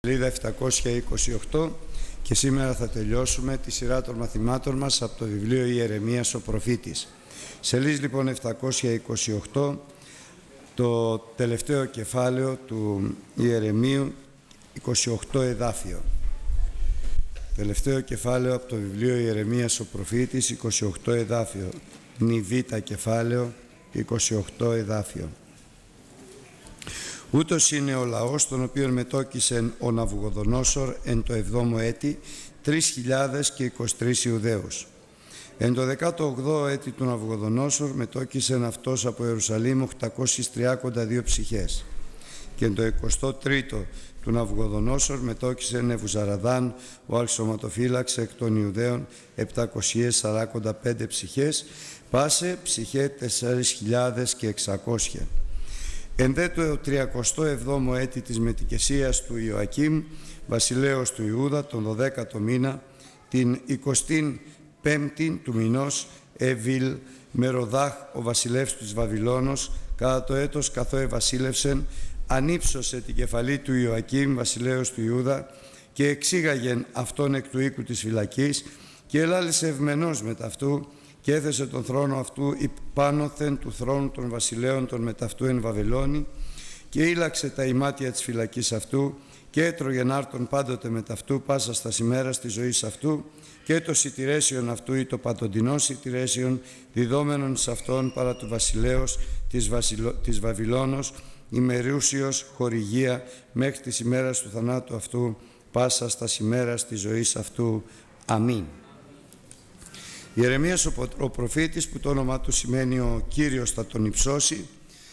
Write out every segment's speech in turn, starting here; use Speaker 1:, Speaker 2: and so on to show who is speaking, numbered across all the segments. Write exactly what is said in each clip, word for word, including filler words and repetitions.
Speaker 1: Σελίδα επτακόσια είκοσι οκτώ και σήμερα θα τελειώσουμε τη σειρά των μαθημάτων μας από το βιβλίο Ιερεμίας ο Προφήτης. Σελίδα λοιπόν επτακόσια είκοσι οκτώ, το τελευταίο κεφάλαιο του Ιερεμίου, είκοσι οκτώ εδάφιο. Τελευταίο κεφάλαιο από το βιβλίο Ιερεμίας ο Προφήτης, είκοσι οκτώ εδάφιο. Νιβήτα κεφάλαιο, είκοσι οκτώ εδάφιο. Ούτως είναι ο λαός τον οποίον μετόκισεν ο Ναβουχοδονόσορ εν το εβδόμο έτη τρεις χιλιάδες και είκοσι τρεις Ιουδαίους. Εν το δεκάτο ογδόο έτη του Ναβουχοδονόσορ μετόκισεν αυτός από Ιερουσαλήμ οκτακόσιες τριάκοντα δύο ψυχές. Και εν το εικοστό τρίτο του Ναβουχοδονόσορ μετόκισε Νεβουζαραδάν ο αξιωματοφύλαξ εκ των Ιουδαίων επτακόσιες σαράντα πέντε ψυχές, πάσε ψυχέ τέσσερις χιλιάδες και εξακόσια. Εν δε το τριακοστό εβδόμο έτη της μετικεσίας του Ιωακήμ, βασιλέως του Ιούδα, τον δωδέκατο μήνα, την εικοστήν πέμπτη του μηνός, Εβιλ Μεροδάχ, ο βασιλεύς της Βαβυλώνος, κατά το έτος καθώ ευασίλευσεν, ανύψωσε την κεφαλή του Ιωακήμ, βασιλέως του Ιούδα, και εξήγαγεν αυτόν εκ του οίκου της φυλακής, και ελάλησε ευμενός μετ' αυτού, και έθεσε τον θρόνο αυτού υπάνωθεν του θρόνου των βασιλέων των μεταυτού εν Βαβυλώνη, και ήλαξε τα ημάτια της φυλακής αυτού, και έτρωγεν άρτον πάντοτε μεταυτού πάσα στα ημέρας της ζωής αυτού, και το σιτηρέσιον αυτού ή το παντοντινό σιτηρέσιον διδόμενον σε αυτόν παρά του βασιλέως της, Βασιλο... της Βαβυλώνος, ημερούσιος χορηγία μέχρι της ημέρας του θανάτου αυτού πάσα στα ημέρας της ζωής αυτού. Αμήν. Ιερεμίας ο, ο προφήτης, που το όνομα του σημαίνει ο Κύριος θα τον υψώσει,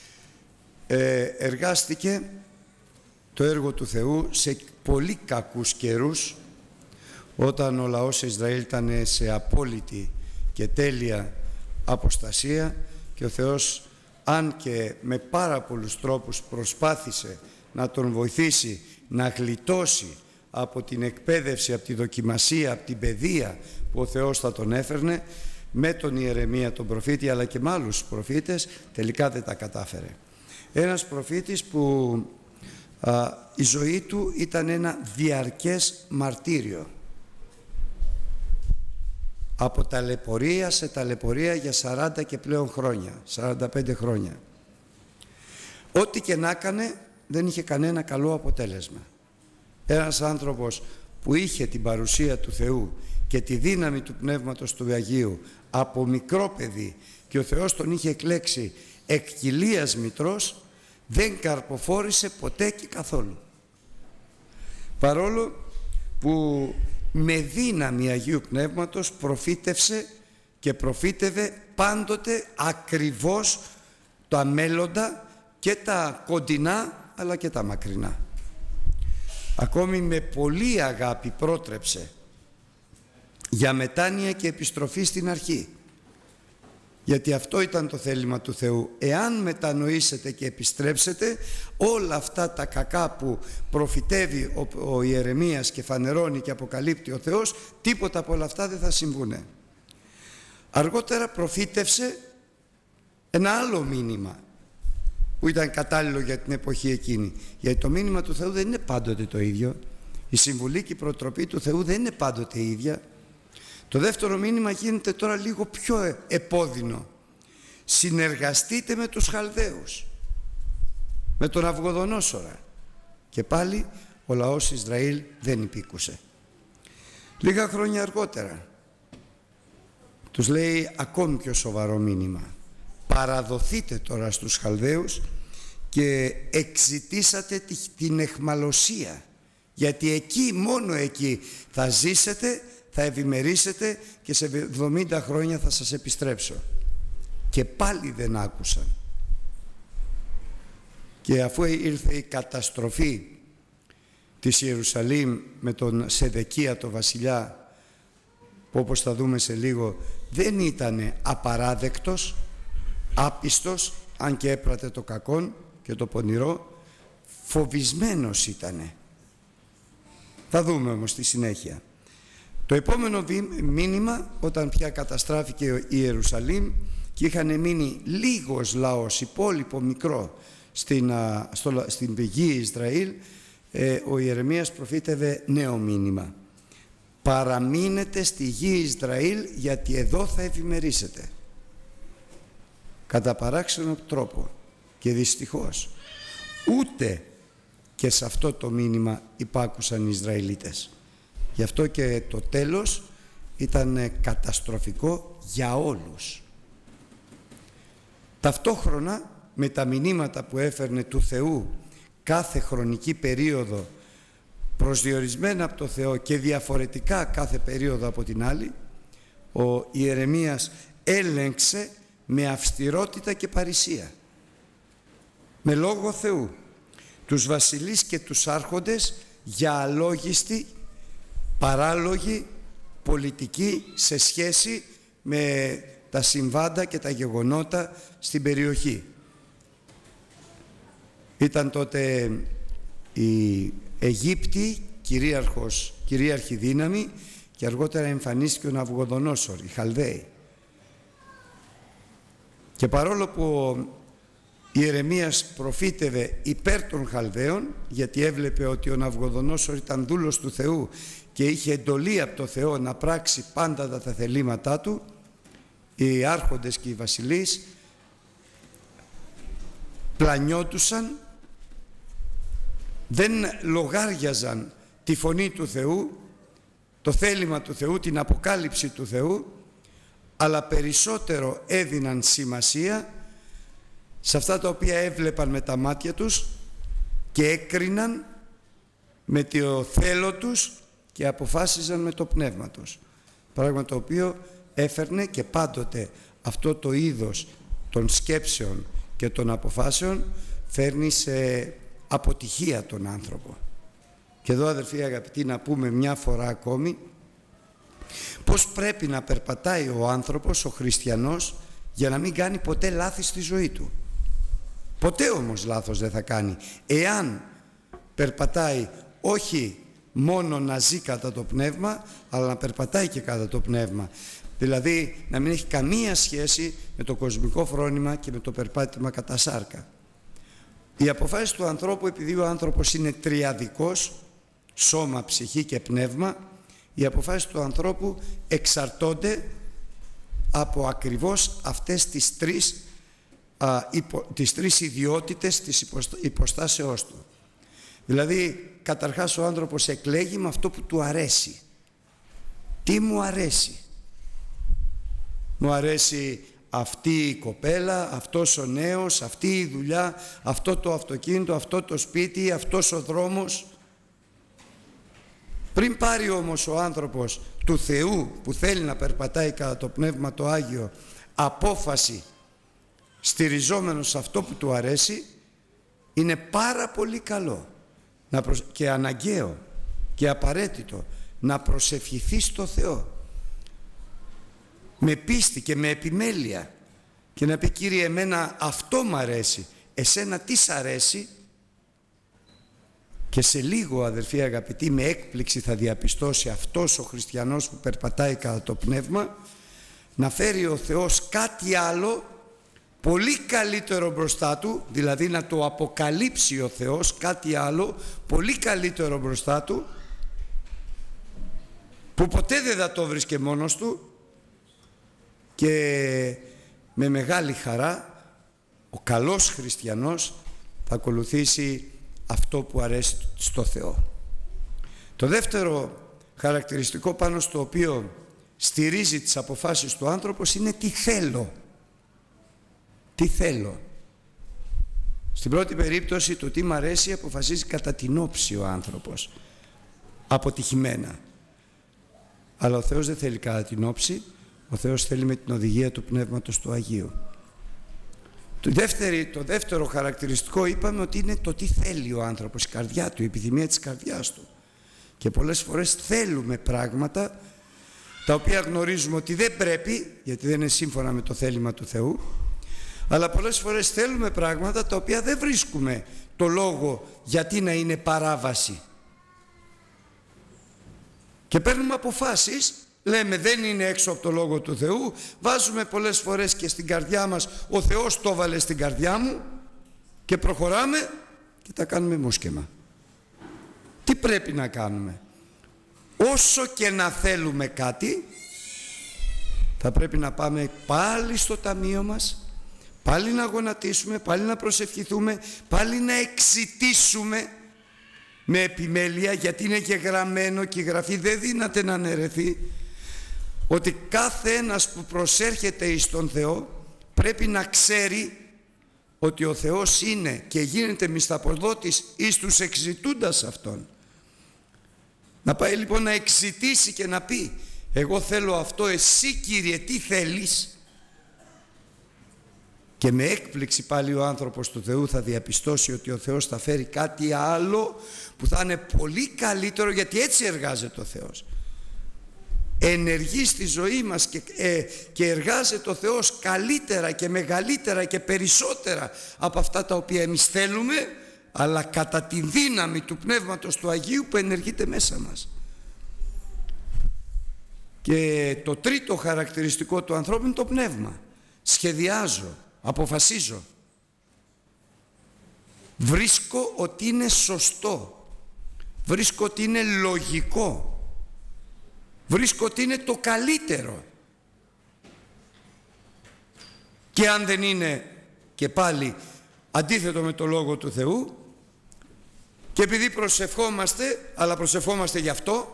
Speaker 1: ε, εργάστηκε το έργο του Θεού σε πολύ κακούς καιρούς, όταν ο λαός Ισραήλ ήταν σε απόλυτη και τέλεια αποστασία, και ο Θεός, αν και με πάρα πολλούς τρόπους προσπάθησε να τον βοηθήσει να γλιτώσει από την εκπαίδευση, από τη δοκιμασία, από την παιδεία που ο Θεός θα τον έφερνε, με τον Ιερεμία τον προφήτη αλλά και με άλλους προφήτες, τελικά δεν τα κατάφερε. Ένας προφήτης που α, η ζωή του ήταν ένα διαρκές μαρτύριο, από ταλαιπωρία σε ταλαιπωρία για σαράντα και πλέον χρόνια, σαράντα πέντε χρόνια. Ό,τι και να έκανε δεν είχε κανένα καλό αποτέλεσμα. Ένας άνθρωπος που είχε την παρουσία του Θεού και τη δύναμη του Πνεύματος του Αγίου από μικρό παιδί, και ο Θεός τον είχε εκλέξει εκ κοιλίας μητρός, δεν καρποφόρησε ποτέ και καθόλου. Παρόλο που με δύναμη Αγίου Πνεύματος προφήτευσε και προφήτευε πάντοτε ακριβώς τα μέλλοντα, και τα κοντινά αλλά και τα μακρινά. Ακόμη με πολύ αγάπη πρότρεψε για μετάνοια και επιστροφή στην αρχή, γιατί αυτό ήταν το θέλημα του Θεού. Εάν μετανοήσετε και επιστρέψετε, όλα αυτά τα κακά που προφητεύει ο, ο Ιερεμίας και φανερώνει και αποκαλύπτει ο Θεός, τίποτα από όλα αυτά δεν θα συμβούνε. Αργότερα προφήτευσε ένα άλλο μήνυμα που ήταν κατάλληλο για την εποχή εκείνη, γιατί το μήνυμα του Θεού δεν είναι πάντοτε το ίδιο, η συμβουλή και η προτροπή του Θεού δεν είναι πάντοτε η ίδια. Το δεύτερο μήνυμα γίνεται τώρα λίγο πιο επώδυνο. Συνεργαστείτε με τους Χαλδαίους, με τον Ναβουχοδονόσορα. Και πάλι ο λαός Ισραήλ δεν υπήκουσε. Λίγα χρόνια αργότερα τους λέει ακόμη πιο σοβαρό μήνυμα. Παραδοθείτε τώρα στους Χαλδαίους και εξητήσατε την εχμαλωσία, γιατί εκεί, μόνο εκεί θα ζήσετε, θα ευημερήσετε, και σε εβδομήντα χρόνια θα σας επιστρέψω. Και πάλι δεν άκουσαν. Και αφού ήρθε η καταστροφή της Ιερουσαλήμ με τον Σεδεκία το βασιλιά, που όπως θα δούμε σε λίγο δεν ήταν απαράδεκτος, άπιστος, αν και έπρατε το κακόν και το πονηρό, φοβισμένος ήτανε. Θα δούμε όμως στη συνέχεια. Το επόμενο μήνυμα, όταν πια καταστράφηκε η Ιερουσαλήμ και είχαν μείνει λίγος λαός, υπόλοιπο μικρό, στην, στο, στην γη Ισραήλ, ε, ο Ιερεμίας προφήτευε νέο μήνυμα. Παραμείνετε στη γη Ισραήλ, γιατί εδώ θα ευημερήσετε. Κατά παράξενο τρόπο. Και δυστυχώς ούτε και σε αυτό το μήνυμα υπάκουσαν οι Ισραηλίτες. Γι' αυτό και το τέλος ήταν καταστροφικό για όλους. Ταυτόχρονα με τα μηνύματα που έφερνε του Θεού κάθε χρονική περίοδο, προσδιορισμένα από το Θεό και διαφορετικά κάθε περίοδο από την άλλη, ο Ιερεμίας έλεγξε με αυστηρότητα και παρησία, με λόγο Θεού, τους βασιλείς και τους άρχοντες για αλόγιστη, παράλογη πολιτική σε σχέση με τα συμβάντα και τα γεγονότα στην περιοχή. Ήταν τότε η Αιγύπτη κυρίαρχος, κυρίαρχη δύναμη, και αργότερα εμφανίστηκε ο Ναβουχοδονόσορ, οι Χαλδαίοι. Και παρόλο που ο Ιερεμίας προφήτευε υπέρ των Χαλδαίων, γιατί έβλεπε ότι ο Ναβουχοδονόσορ ήταν δούλος του Θεού και είχε εντολή από το Θεό να πράξει πάντα τα θελήματά του, οι άρχοντες και οι βασιλείς πλανιώτουσαν, δεν λογάριαζαν τη φωνή του Θεού, το θέλημα του Θεού, την αποκάλυψη του Θεού, αλλά περισσότερο έδιναν σημασία σε αυτά τα οποία έβλεπαν με τα μάτια τους και έκριναν με το θέλω τους και αποφάσιζαν με το πνεύμα τους. Πράγμα το οποίο έφερνε και πάντοτε αυτό το είδος των σκέψεων και των αποφάσεων φέρνει σε αποτυχία τον άνθρωπο. Και εδώ, αδερφοί αγαπητοί, να πούμε μια φορά ακόμη πώς πρέπει να περπατάει ο άνθρωπος, ο χριστιανός, για να μην κάνει ποτέ λάθη στη ζωή του. Ποτέ όμως λάθος δεν θα κάνει, εάν περπατάει όχι μόνο να ζει κατά το πνεύμα, αλλά να περπατάει και κατά το πνεύμα. Δηλαδή να μην έχει καμία σχέση με το κοσμικό φρόνημα και με το περπάτημα κατά σάρκα. Οι αποφάσεις του ανθρώπου, επειδή ο άνθρωπος είναι τριαδικός, σώμα, ψυχή και πνεύμα, οι αποφάσεις του ανθρώπου εξαρτώνται από ακριβώς αυτές τις τρεις, α, υπο, τις τρεις ιδιότητες της υποστάσεώς του. Δηλαδή, καταρχάς ο άνθρωπος εκλέγει με αυτό που του αρέσει. Τι μου αρέσει? Μου αρέσει αυτή η κοπέλα, αυτός ο νέος, αυτή η δουλειά, αυτό το αυτοκίνητο, αυτό το σπίτι, αυτός ο δρόμος. Πριν πάρει όμως ο άνθρωπος του Θεού, που θέλει να περπατάει κατά το Πνεύμα το Άγιο, απόφαση στηριζόμενος σε αυτό που του αρέσει, είναι πάρα πολύ καλό να προσ... και αναγκαίο και απαραίτητο να προσευχηθεί στο Θεό με πίστη και με επιμέλεια και να πει: Κύριε, εμένα αυτό μ' αρέσει, εσένα τι σ' αρέσει? Και σε λίγο, αδερφοί αγαπητοί, με έκπληξη θα διαπιστώσει αυτός ο χριστιανός που περπατάει κατά το πνεύμα να φέρει ο Θεός κάτι άλλο πολύ καλύτερο μπροστά του, δηλαδή να το αποκαλύψει ο Θεός κάτι άλλο πολύ καλύτερο μπροστά του, που ποτέ δεν θα το βρίσκε μόνος του, και με μεγάλη χαρά ο καλός χριστιανός θα ακολουθήσει αυτό που αρέσει στο Θεό. Το δεύτερο χαρακτηριστικό πάνω στο οποίο στηρίζει τις αποφάσεις του άνθρωπος είναι τι θέλω. Τι θέλω. Στην πρώτη περίπτωση, το τι μ' αρέσει αποφασίζει κατά την όψη ο άνθρωπος, αποτυχημένα. Αλλά ο Θεός δεν θέλει κατά την όψη, ο Θεός θέλει με την οδηγία του Πνεύματος του Αγίου. Το δεύτερο, το δεύτερο χαρακτηριστικό είπαμε ότι είναι το τι θέλει ο άνθρωπος, η καρδιά του, η επιθυμία της καρδιάς του. Και πολλές φορές θέλουμε πράγματα τα οποία γνωρίζουμε ότι δεν πρέπει, γιατί δεν είναι σύμφωνα με το θέλημα του Θεού, αλλά πολλές φορές θέλουμε πράγματα τα οποία δεν βρίσκουμε το λόγο γιατί να είναι παράβαση. Και παίρνουμε αποφάσεις, λέμε δεν είναι έξω από το Λόγο του Θεού, βάζουμε πολλές φορές και στην καρδιά μας ο Θεός το έβαλε στην καρδιά μου, και προχωράμε και τα κάνουμε μουσκεμα. Τι πρέπει να κάνουμε? Όσο και να θέλουμε κάτι, θα πρέπει να πάμε πάλι στο ταμείο μας, πάλι να γονατίσουμε, πάλι να προσευχηθούμε, πάλι να εξητήσουμε με επιμέλεια, γιατί είναι και γραμμένο και η Γραφή δεν δύναται να αναιρεθεί, ότι κάθε ένας που προσέρχεται εις τον Θεό πρέπει να ξέρει ότι ο Θεός είναι και γίνεται μισθαποδότης εις τους εξητούντας Αυτόν. Να πάει λοιπόν να εξητήσει και να πει: εγώ θέλω αυτό, εσύ Κύριε τι θέλεις? Και με έκπληξη πάλι ο άνθρωπος του Θεού θα διαπιστώσει ότι ο Θεός θα φέρει κάτι άλλο που θα είναι πολύ καλύτερο, γιατί έτσι εργάζεται ο Θεός. Ενεργεί στη ζωή μας και, ε, και εργάζεται ο Θεός καλύτερα και μεγαλύτερα και περισσότερα από αυτά τα οποία εμείς θέλουμε, αλλά κατά τη δύναμη του Πνεύματος του Αγίου που ενεργείται μέσα μας. Και το τρίτο χαρακτηριστικό του ανθρώπου είναι το πνεύμα. Σχεδιάζω, αποφασίζω, βρίσκω ότι είναι σωστό, βρίσκω ότι είναι λογικό, βρίσκω ότι είναι το καλύτερο. Και αν δεν είναι και πάλι αντίθετο με το Λόγο του Θεού, και επειδή προσευχόμαστε, αλλά προσευχόμαστε γι' αυτό,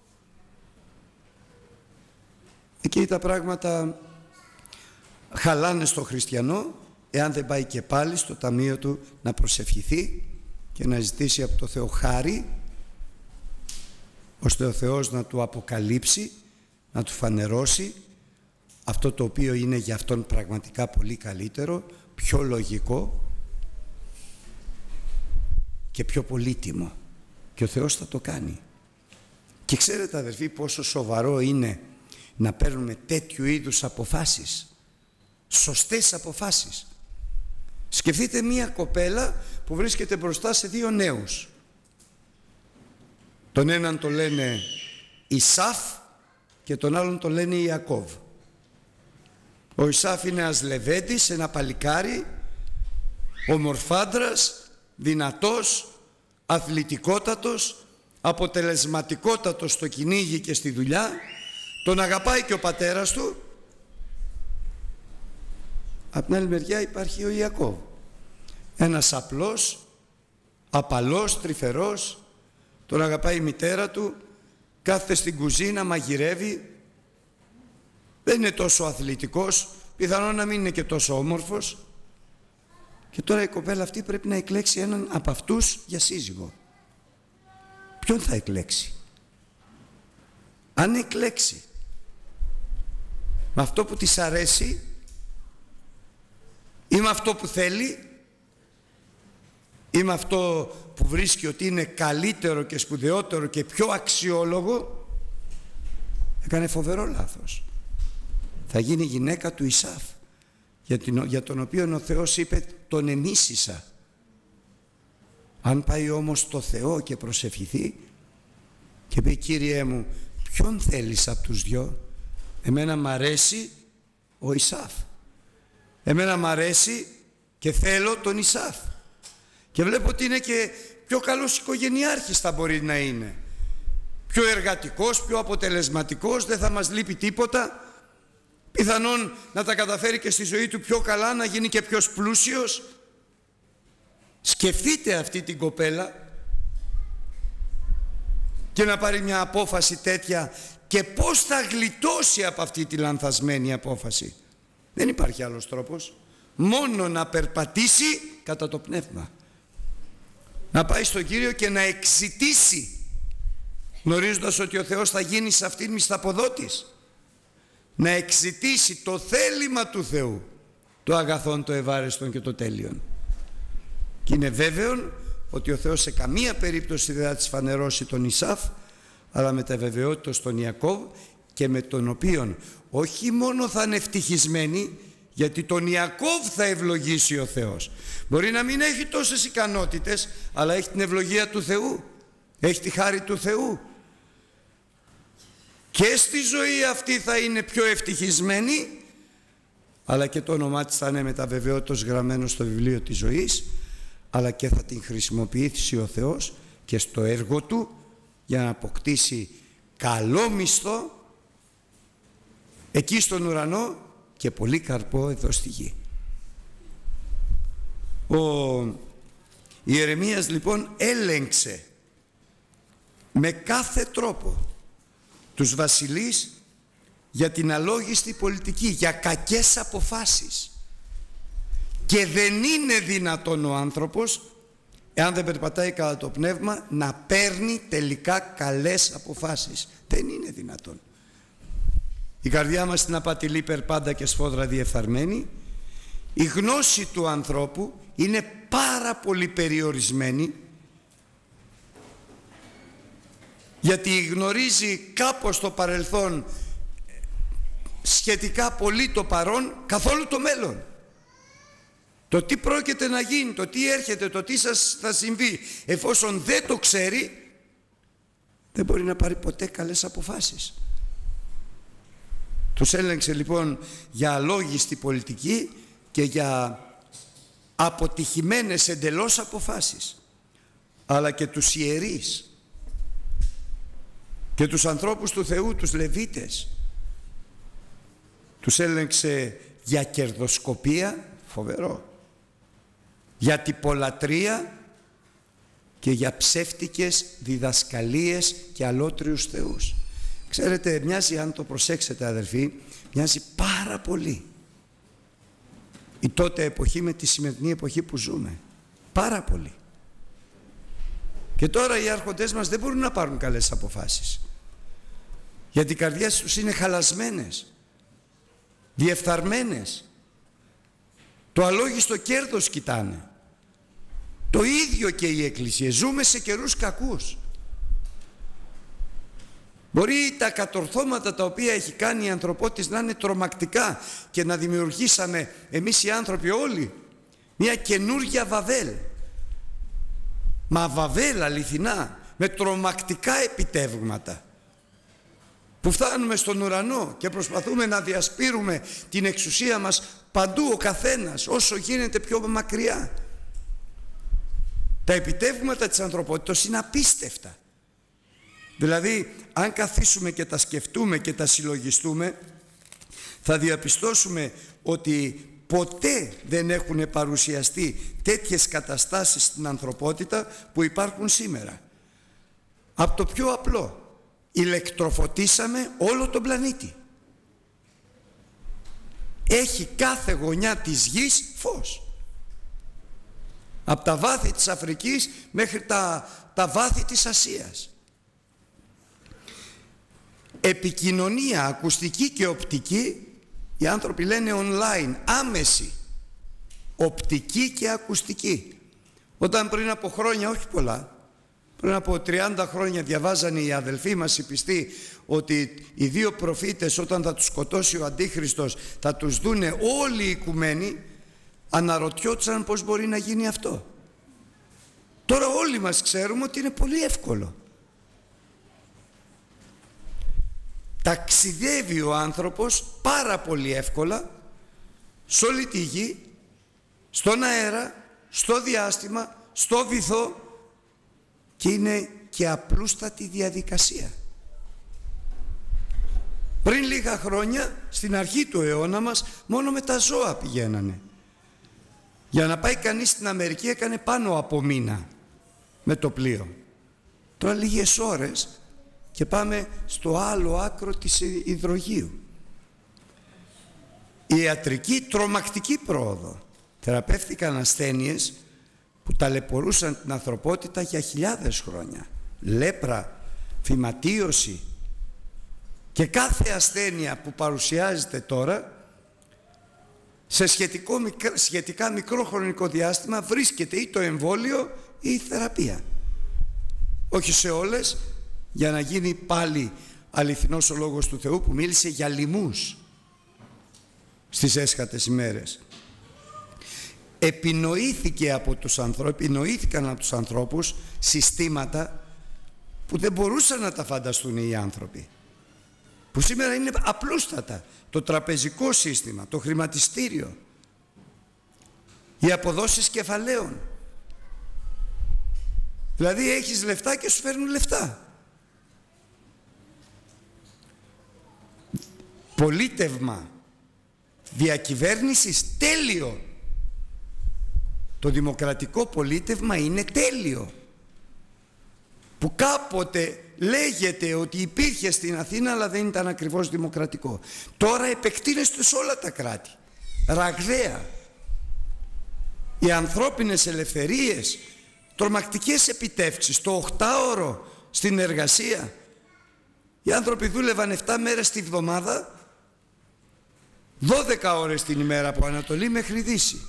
Speaker 1: εκεί τα πράγματα χαλάνε στο χριστιανό, εάν δεν πάει και πάλι στο ταμείο του να προσευχηθεί και να ζητήσει από το Θεό χάρη, ώστε ο Θεός να του αποκαλύψει, να του φανερώσει αυτό το οποίο είναι για αυτόν πραγματικά πολύ καλύτερο, πιο λογικό και πιο πολύτιμο. Και ο Θεός θα το κάνει. Και ξέρετε αδερφοί πόσο σοβαρό είναι να παίρνουμε τέτοιου είδους αποφάσεις, σωστές αποφάσεις. Σκεφτείτε μία κοπέλα που βρίσκεται μπροστά σε δύο νέους. Τον έναν το λένε Ισάφ και τον άλλον το λένε Ιακώβ. Ο Ισάφ είναι ασλεβέντης, ένα παλικάρι, ομορφάντρας, δυνατός, αθλητικότατος, αποτελεσματικότατος στο κυνήγι και στη δουλειά. Τον αγαπάει και ο πατέρας του. Απ' την άλλη μεριά υπάρχει ο Ιακώβ, ένας απλός, απαλός, τρυφερός. Τον αγαπάει η μητέρα του, κάθεται στην κουζίνα, μαγειρεύει. Δεν είναι τόσο αθλητικός, πιθανόν να μην είναι και τόσο όμορφος. Και τώρα η κοπέλα αυτή πρέπει να εκλέξει έναν από αυτούς για σύζυγο. Ποιον θα εκλέξει? Αν εκλέξει με αυτό που της αρέσει ή με αυτό που θέλει ή με αυτό που βρίσκει ότι είναι καλύτερο και σπουδαιότερο και πιο αξιόλογο, έκανε φοβερό λάθος. Θα γίνει γυναίκα του Ισάφ, για, την, για τον οποίο ο Θεός είπε τον εμίσησα. Αν πάει όμως στο Θεό και προσευχηθεί και πει Κύριε μου, ποιον θέλεις από τους δυο? Εμένα μ' αρέσει ο Ισάφ, εμένα μ' αρέσει και θέλω τον Ισάφ, και βλέπω ότι είναι και πιο καλός οικογενειάρχης, θα μπορεί να είναι πιο εργατικός, πιο αποτελεσματικός, δεν θα μας λείπει τίποτα, πιθανόν να τα καταφέρει και στη ζωή του πιο καλά, να γίνει και πιο πλούσιος. Σκεφτείτε αυτή την κοπέλα και να πάρει μια απόφαση τέτοια, και πώς θα γλιτώσει από αυτή τη λανθασμένη απόφαση. Δεν υπάρχει άλλος τρόπος, μόνο να περπατήσει κατά το πνεύμα, να πάει στον Κύριο και να εξητήσει, γνωρίζοντας ότι ο Θεός θα γίνει σε αυτήν μισθαποδότης, να εξητήσει το θέλημα του Θεού, το αγαθόν, το ευάρεστον και το τέλειον. Και είναι βέβαιο ότι ο Θεός σε καμία περίπτωση δεν θα της φανερώσει τον Ισάφ, αλλά με τα βεβαιότητα στον Ιακώβ, και με τον οποίον όχι μόνο θα είναι ευτυχισμένοι, γιατί τον Ιακώβ θα ευλογήσει ο Θεός. Μπορεί να μην έχει τόσες ικανότητες, αλλά έχει την ευλογία του Θεού, έχει τη χάρη του Θεού. Και στη ζωή αυτή θα είναι πιο ευτυχισμένη, αλλά και το όνομά της θα είναι με τα βεβαιότητας γραμμένο στο βιβλίο της ζωής, αλλά και θα την χρησιμοποιήσει ο Θεός και στο έργο του για να αποκτήσει καλό μισθό εκεί στον ουρανό και πολύ καρπό εδώ στη γη. Ο Ιερεμίας λοιπόν έλεγξε με κάθε τρόπο τους βασιλείς για την αλόγιστη πολιτική, για κακές αποφάσεις, και δεν είναι δυνατόν ο άνθρωπος, εάν δεν περπατάει κατά το πνεύμα, να παίρνει τελικά καλές αποφάσεις. Δεν είναι δυνατόν. Η καρδιά μας είναι απατηλή, περπάντα και σφόδρα διεφθαρμένη. Η γνώση του ανθρώπου είναι πάρα πολύ περιορισμένη, γιατί γνωρίζει κάπως το παρελθόν, σχετικά πολύ το παρόν, καθόλου το μέλλον. Το τι πρόκειται να γίνει, το τι έρχεται, το τι σας θα συμβεί, εφόσον δεν το ξέρει, δεν μπορεί να πάρει ποτέ καλές αποφάσεις. Τους έλεγξε λοιπόν για αλόγιστη πολιτική και για αποτυχημένες εντελώς αποφάσεις, αλλά και τους ιερείς και τους ανθρώπους του Θεού, τους Λεβίτες, τους έλεγξε για κερδοσκοπία, φοβερό, για τυπολατρεία και για ψεύτικες διδασκαλίες και αλότριους θεούς. Ξέρετε, μοιάζει, αν το προσέξετε αδελφοί, μοιάζει πάρα πολύ η τότε εποχή με τη σημερινή εποχή που ζούμε. Πάρα πολύ. Και τώρα οι άρχοντές μας δεν μπορούν να πάρουν καλές αποφάσεις, γιατί οι καρδιές τους είναι χαλασμένες, διεφθαρμένες. Το αλόγιστο κέρδος κοιτάνε. Το ίδιο και η Εκκλησία. Ζούμε σε καιρούς κακούς. Μπορεί τα κατορθώματα τα οποία έχει κάνει η ανθρωπότης να είναι τρομακτικά και να δημιουργήσαμε εμείς οι άνθρωποι όλοι μια καινούργια Βαβέλ. Μα Βαβέλ αληθινά, με τρομακτικά επιτεύγματα, που φτάνουμε στον ουρανό και προσπαθούμε να διασπείρουμε την εξουσία μας παντού, ο καθένας όσο γίνεται πιο μακριά. Τα επιτεύγματα της ανθρωπότητας είναι απίστευτα. Δηλαδή, αν καθίσουμε και τα σκεφτούμε και τα συλλογιστούμε, θα διαπιστώσουμε ότι ποτέ δεν έχουν παρουσιαστεί τέτοιες καταστάσεις στην ανθρωπότητα που υπάρχουν σήμερα. Από το πιο απλό, ηλεκτροφωτίσαμε όλο τον πλανήτη. Έχει κάθε γωνιά της γης φως. Από τα βάθη της Αφρικής μέχρι τα, τα βάθη της Ασίας. Επικοινωνία ακουστική και οπτική, οι άνθρωποι λένε online, άμεση, οπτική και ακουστική. Όταν πριν από χρόνια, όχι πολλά, πριν από τριάντα χρόνια διαβάζανε οι αδελφοί μας οι πιστοί ότι οι δύο προφήτες όταν θα τους σκοτώσει ο Αντίχριστος θα τους δούνε όλοι οι οικουμένοι, αναρωτιόντουσαν πώς μπορεί να γίνει αυτό. Τώρα όλοι μας ξέρουμε ότι είναι πολύ εύκολο. Ταξιδεύει ο άνθρωπος πάρα πολύ εύκολα σε όλη τη γη, στον αέρα, στο διάστημα, στο βυθό, και είναι και απλούστατη διαδικασία. Πριν λίγα χρόνια, στην αρχή του αιώνα μας, μόνο με τα ζώα πηγαίνανε. Για να πάει κανείς στην Αμερική έκανε πάνω από μήνα με το πλοίο. Τώρα λίγες ώρες και πάμε στο άλλο άκρο της υδρογείου. Η ιατρική τρομακτική πρόοδο. Θεραπεύτηκαν ασθένειες που ταλαιπωρούσαν την ανθρωπότητα για χιλιάδες χρόνια. Λέπρα, φυματίωση και κάθε ασθένεια που παρουσιάζεται τώρα, σε σχετικό, σχετικά μικρό χρονικό διάστημα βρίσκεται ή το εμβόλιο ή η θεραπεία. Όχι σε όλες, για να γίνει πάλι αληθινός ο λόγος του Θεού που μίλησε για λοιμούς στις έσχατες ημέρες. Επινοήθηκε από τους ανθρώπους, επινοήθηκαν από τους ανθρώπους συστήματα που δεν μπορούσαν να τα φανταστούν οι άνθρωποι, που σήμερα είναι απλούστατα. Το τραπεζικό σύστημα, το χρηματιστήριο, οι αποδόσεις κεφαλαίων. Δηλαδή έχεις λεφτά και σου φέρνουν λεφτά. Πολίτευμα διακυβέρνησης τέλειο. Το δημοκρατικό πολίτευμα είναι τέλειο. Που κάποτε λέγεται ότι υπήρχε στην Αθήνα, αλλά δεν ήταν ακριβώς δημοκρατικό. Τώρα επεκτείνεται σε όλα τα κράτη. Ραγδαία. Οι ανθρώπινες ελευθερίες, τρομακτικές επιτεύξεις, το οχτάωρο στην εργασία. Οι άνθρωποι δούλευαν επτά μέρες τη βδομάδα, δώδεκα ώρες την ημέρα από Ανατολή μέχρι Δύση.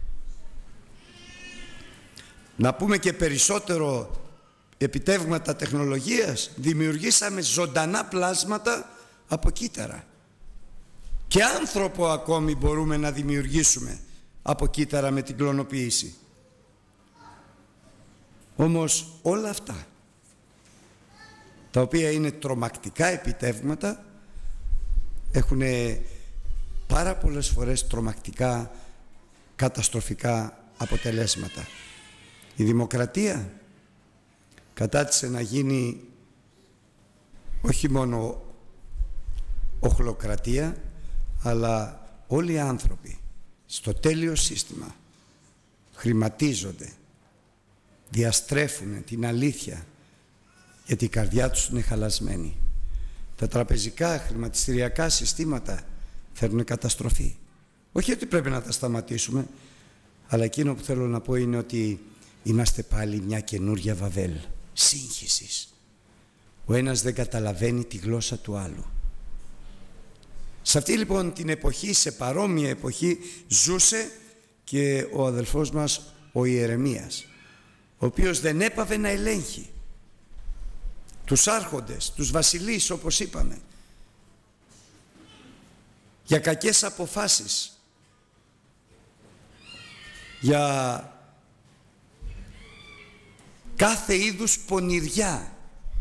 Speaker 1: Να πούμε και περισσότερο επιτεύγματα τεχνολογίας. Δημιουργήσαμε ζωντανά πλάσματα από κύτταρα. Και άνθρωπο ακόμη μπορούμε να δημιουργήσουμε από κύτταρα με την κλωνοποίηση. Όμως όλα αυτά, τα οποία είναι τρομακτικά επιτεύγματα, έχουν πάρα πολλές φορές τρομακτικά, καταστροφικά αποτελέσματα. Η δημοκρατία κατάτησε να γίνει όχι μόνο οχλοκρατία, αλλά όλοι οι άνθρωποι στο τέλειο σύστημα χρηματίζονται, διαστρέφουν την αλήθεια, γιατί η καρδιά τους είναι χαλασμένη. Τα τραπεζικά, χρηματιστηριακά συστήματα φέρνουν καταστροφή. Όχι ότι πρέπει να τα σταματήσουμε, αλλά εκείνο που θέλω να πω είναι ότι είμαστε πάλι μια καινούρια Βαβέλ σύγχυσης. Ο ένας δεν καταλαβαίνει τη γλώσσα του άλλου. Σε αυτή λοιπόν την εποχή, σε παρόμοια εποχή, ζούσε και ο αδελφός μας ο Ιερεμίας, ο οποίος δεν έπαβε να ελέγχει τους άρχοντες, τους βασιλείς, όπως είπαμε, για κακές αποφάσεις, για κάθε είδους πονηριά.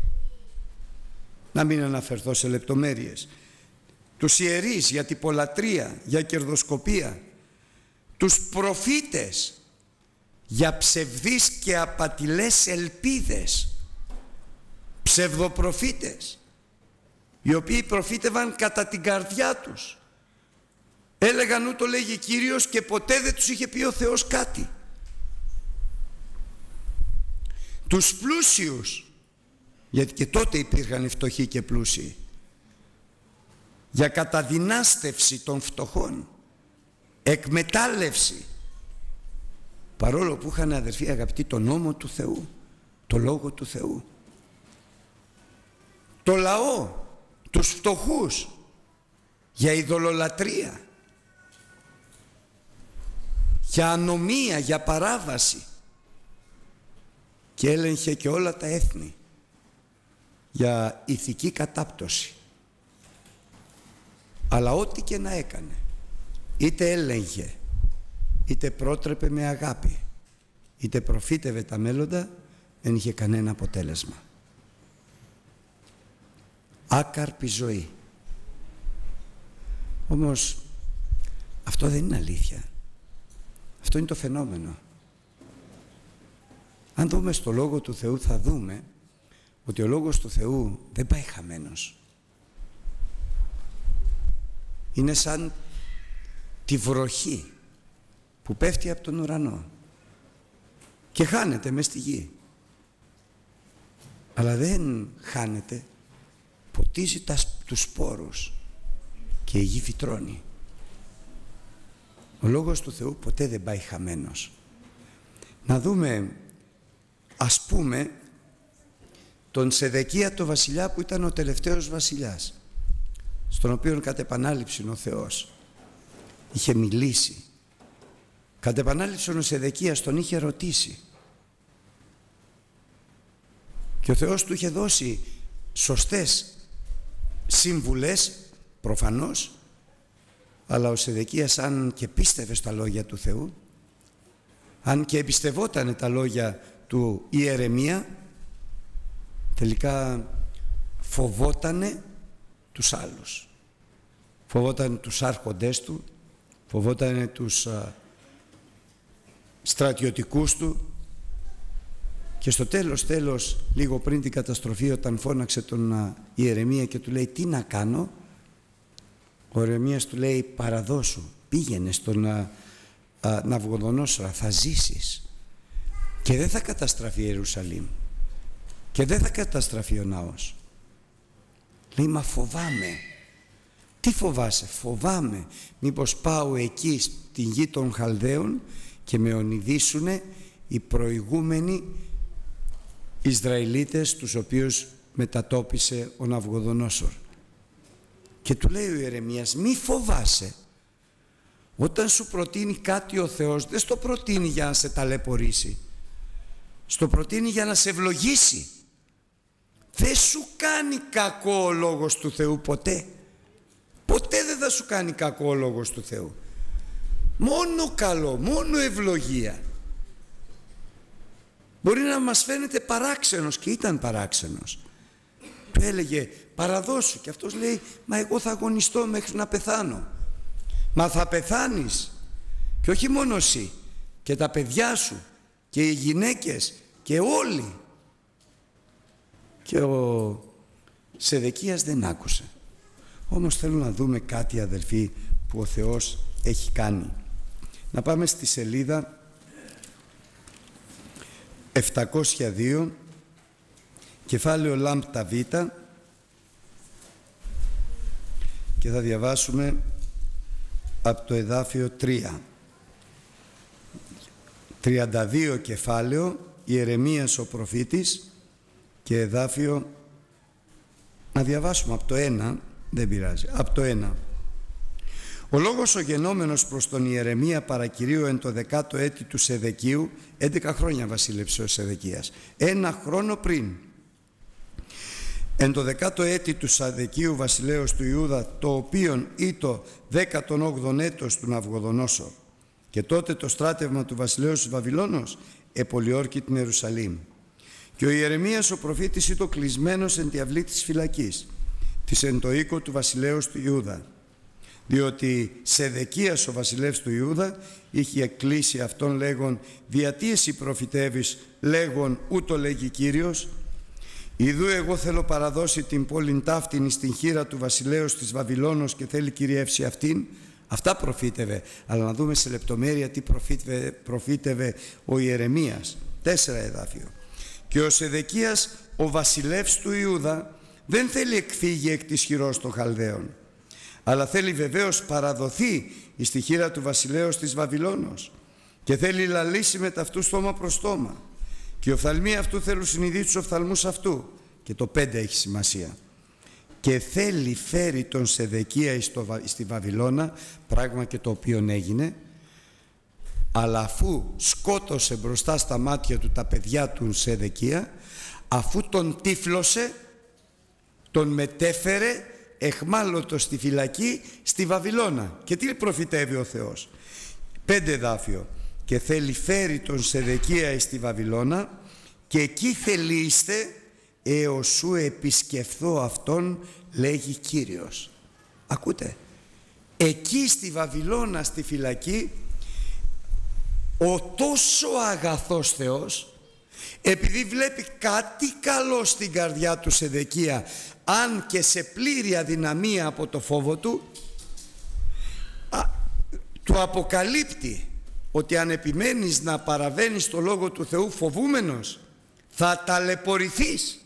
Speaker 1: Να μην αναφερθώ σε λεπτομέρειες. Τους ιερείς για τυπολατρεία, για κερδοσκοπία. Τους προφήτες για ψευδείς και απατηλές ελπίδες. Ψευδοπροφήτες, οι οποίοι προφήτευαν κατά την καρδιά τους. Έλεγαν ούτω λέγει Κύριος και ποτέ δεν τους είχε πει ο Θεός κάτι. Τους πλούσιους, γιατί και τότε υπήρχαν οι φτωχοί και πλούσιοι, για καταδυνάστευση των φτωχών, εκμετάλλευση, παρόλο που είχαν, αδερφοί αγαπητοί, το νόμο του Θεού, το λόγο του Θεού. Το λαό, τους φτωχούς, για ειδωλολατρεία, για ανομία, για παράβαση, και έλεγχε και όλα τα έθνη για ηθική κατάπτωση. Αλλά ό,τι και να έκανε, είτε έλεγχε, είτε πρότρεπε με αγάπη, είτε προφήτευε τα μέλλοντα, δεν είχε κανένα αποτέλεσμα. Άκαρπη ζωή. Όμως αυτό δεν είναι αλήθεια. Αυτό είναι το φαινόμενο. Αν δούμε στο Λόγο του Θεού, θα δούμε ότι ο Λόγος του Θεού δεν πάει χαμένος. Είναι σαν τη βροχή που πέφτει από τον ουρανό και χάνεται μες στη γη. Αλλά δεν χάνεται, ποτίζει τα, τους σπόρους και η γη φυτρώνει. Ο Λόγος του Θεού ποτέ δεν πάει χαμένος. Να δούμε, ας πούμε, τον Σεδεκία το βασιλιά, που ήταν ο τελευταίος βασιλιάς, στον οποίο κατ' επανάληψη ο Θεός είχε μιλήσει. Κατ' επανάληψη ο Σεδεκίας τον είχε ρωτήσει και ο Θεός του είχε δώσει σωστές σύμβουλες, προφανώς, αλλά ο Σεδεκίας, αν και πίστευε στα λόγια του Θεού, αν και εμπιστευότανε τα λόγια του Ιερεμία, τελικά φοβότανε τους άλλους. Φοβότανε τους άρχοντές του, φοβότανε τους α, στρατιωτικούς του, Και στο τέλος, τέλος, λίγο πριν την καταστροφή, όταν φώναξε τον Ιερεμία και του λέει τι να κάνω, ο Ιερεμίας του λέει παραδώσου, πήγαινε στον Ναβουχοδονόσορα, θα ζήσεις και δεν θα καταστραφεί η Ιερουσαλήμ και δεν θα καταστραφεί ο ναός. Λέει μα φοβάμαι. Τι φοβάσαι? Φοβάμαι μήπως πάω εκεί στην γη των Χαλδαίων και με ονειδήσουνε οι προηγούμενοι Ισραηλίτες τους οποίους μετατόπισε ο Ναβουχοδονόσορ. Και του λέει ο Ιερεμίας μη φοβάσαι. Όταν σου προτείνει κάτι ο Θεός δεν στο προτείνει για να σε ταλαιπωρήσει, στο προτείνει για να σε ευλογήσει. Δεν σου κάνει κακό ο λόγος του Θεού ποτέ. Ποτέ δεν θα σου κάνει κακό ο λόγος του Θεού. Μόνο καλό, μόνο ευλογία. Μπορεί να μας φαίνεται παράξενος και ήταν παράξενος. Του έλεγε παραδώσου και αυτός λέει μα εγώ θα αγωνιστώ μέχρι να πεθάνω. Μα θα πεθάνεις και όχι μόνο εσύ και τα παιδιά σου και οι γυναίκες και όλοι. Και ο Σεδεκίας δεν άκουσε. Όμως θέλω να δούμε κάτι αδελφοί που ο Θεός έχει κάνει. Να πάμε στη σελίδα επτακόσια δύο, κεφάλαιο Λάμπτα Β, και θα διαβάσουμε από το εδάφιο τρία. τριάντα δύο κεφάλαιο, Ιερεμίας ο προφήτης, και εδάφιο, να διαβάσουμε από το ένα, δεν πειράζει, από το ένα. Ο λόγος ο γενόμενος προς τον Ιερεμία παρακυρίου εν το δεκάτο έτη του Σεδεκίου, έντεκα χρόνια βασίλεψε ο Σεδεκίας, ένα χρόνο πριν. Εν το δεκάτο έτη του Σεδεκίου βασιλέως του Ιούδα, το οποίον ή το δέκατον όγδον έτος του Ναβουχοδονόσορ, και τότε το στράτευμα του βασιλέως της Βαβυλώνος επολιόρκει την Ιερουσαλήμ. Και ο Ιερεμίας ο προφήτης ήτο κλεισμένος εν τη αυλή της φυλακής, της εν το οίκο του βασιλέως του Ιούδα, διότι Σεδεκίας ο βασιλεύς του Ιούδα είχε εκκλήσει αυτόν λέγον «Διατί εσύ προφητεύεις, λέγον ούτω λέγει Κύριος, ιδού εγώ θέλω παραδώσει την πόλην ταύτην στην χείρα του βασιλέως της Βαβυλώνος και θέλει κυριεύσει αυτήν». Αυτά προφήτευε, αλλά να δούμε σε λεπτομέρεια τι προφήτευε, προφήτευε ο Ιερεμίας. Τέσσερα εδάφιο. Και ο Σεδεκίας ο βασιλεύς του Ιούδα δεν θέλει εκφύγει εκ της χειρός των Χαλδαίων, αλλά θέλει βεβαίως παραδοθεί εις τη χείρα του βασιλέως της Βαβυλώνος και θέλει λαλήσει με ταυτού στόμα προς στόμα. Και οι οφθαλμοί αυτού θέλουν συνειδήσει τους οφθαλμούς αυτού. Και το πέντε έχει σημασία. Και θέλει φέρει τον Σεδεκία στη Βαβυλώνα, πράγμα και το οποίο έγινε, αλλά αφού σκότωσε μπροστά στα μάτια του τα παιδιά του Σεδεκία, αφού τον τύφλωσε, τον μετέφερε εχμάλωτο στη φυλακή στη Βαβυλώνα. Και τι προφητεύει ο Θεός? Πέντε εδάφιο. Και θέλει φέρει τον Σεδεκία στη Βαβυλώνα και εκεί θελείστε έως σου επισκεφθώ αυτόν, λέγει Κύριος. Ακούτε, εκεί στη Βαβυλώνα στη φυλακή ο τόσο αγαθός Θεός, επειδή βλέπει κάτι καλό στην καρδιά του Σεδεκία, αν και σε πλήρη αδυναμία από το φόβο του, α, του αποκαλύπτει ότι αν επιμένεις να παραβαίνεις το λόγο του Θεού φοβούμενος, θα ταλαιπωρηθείς.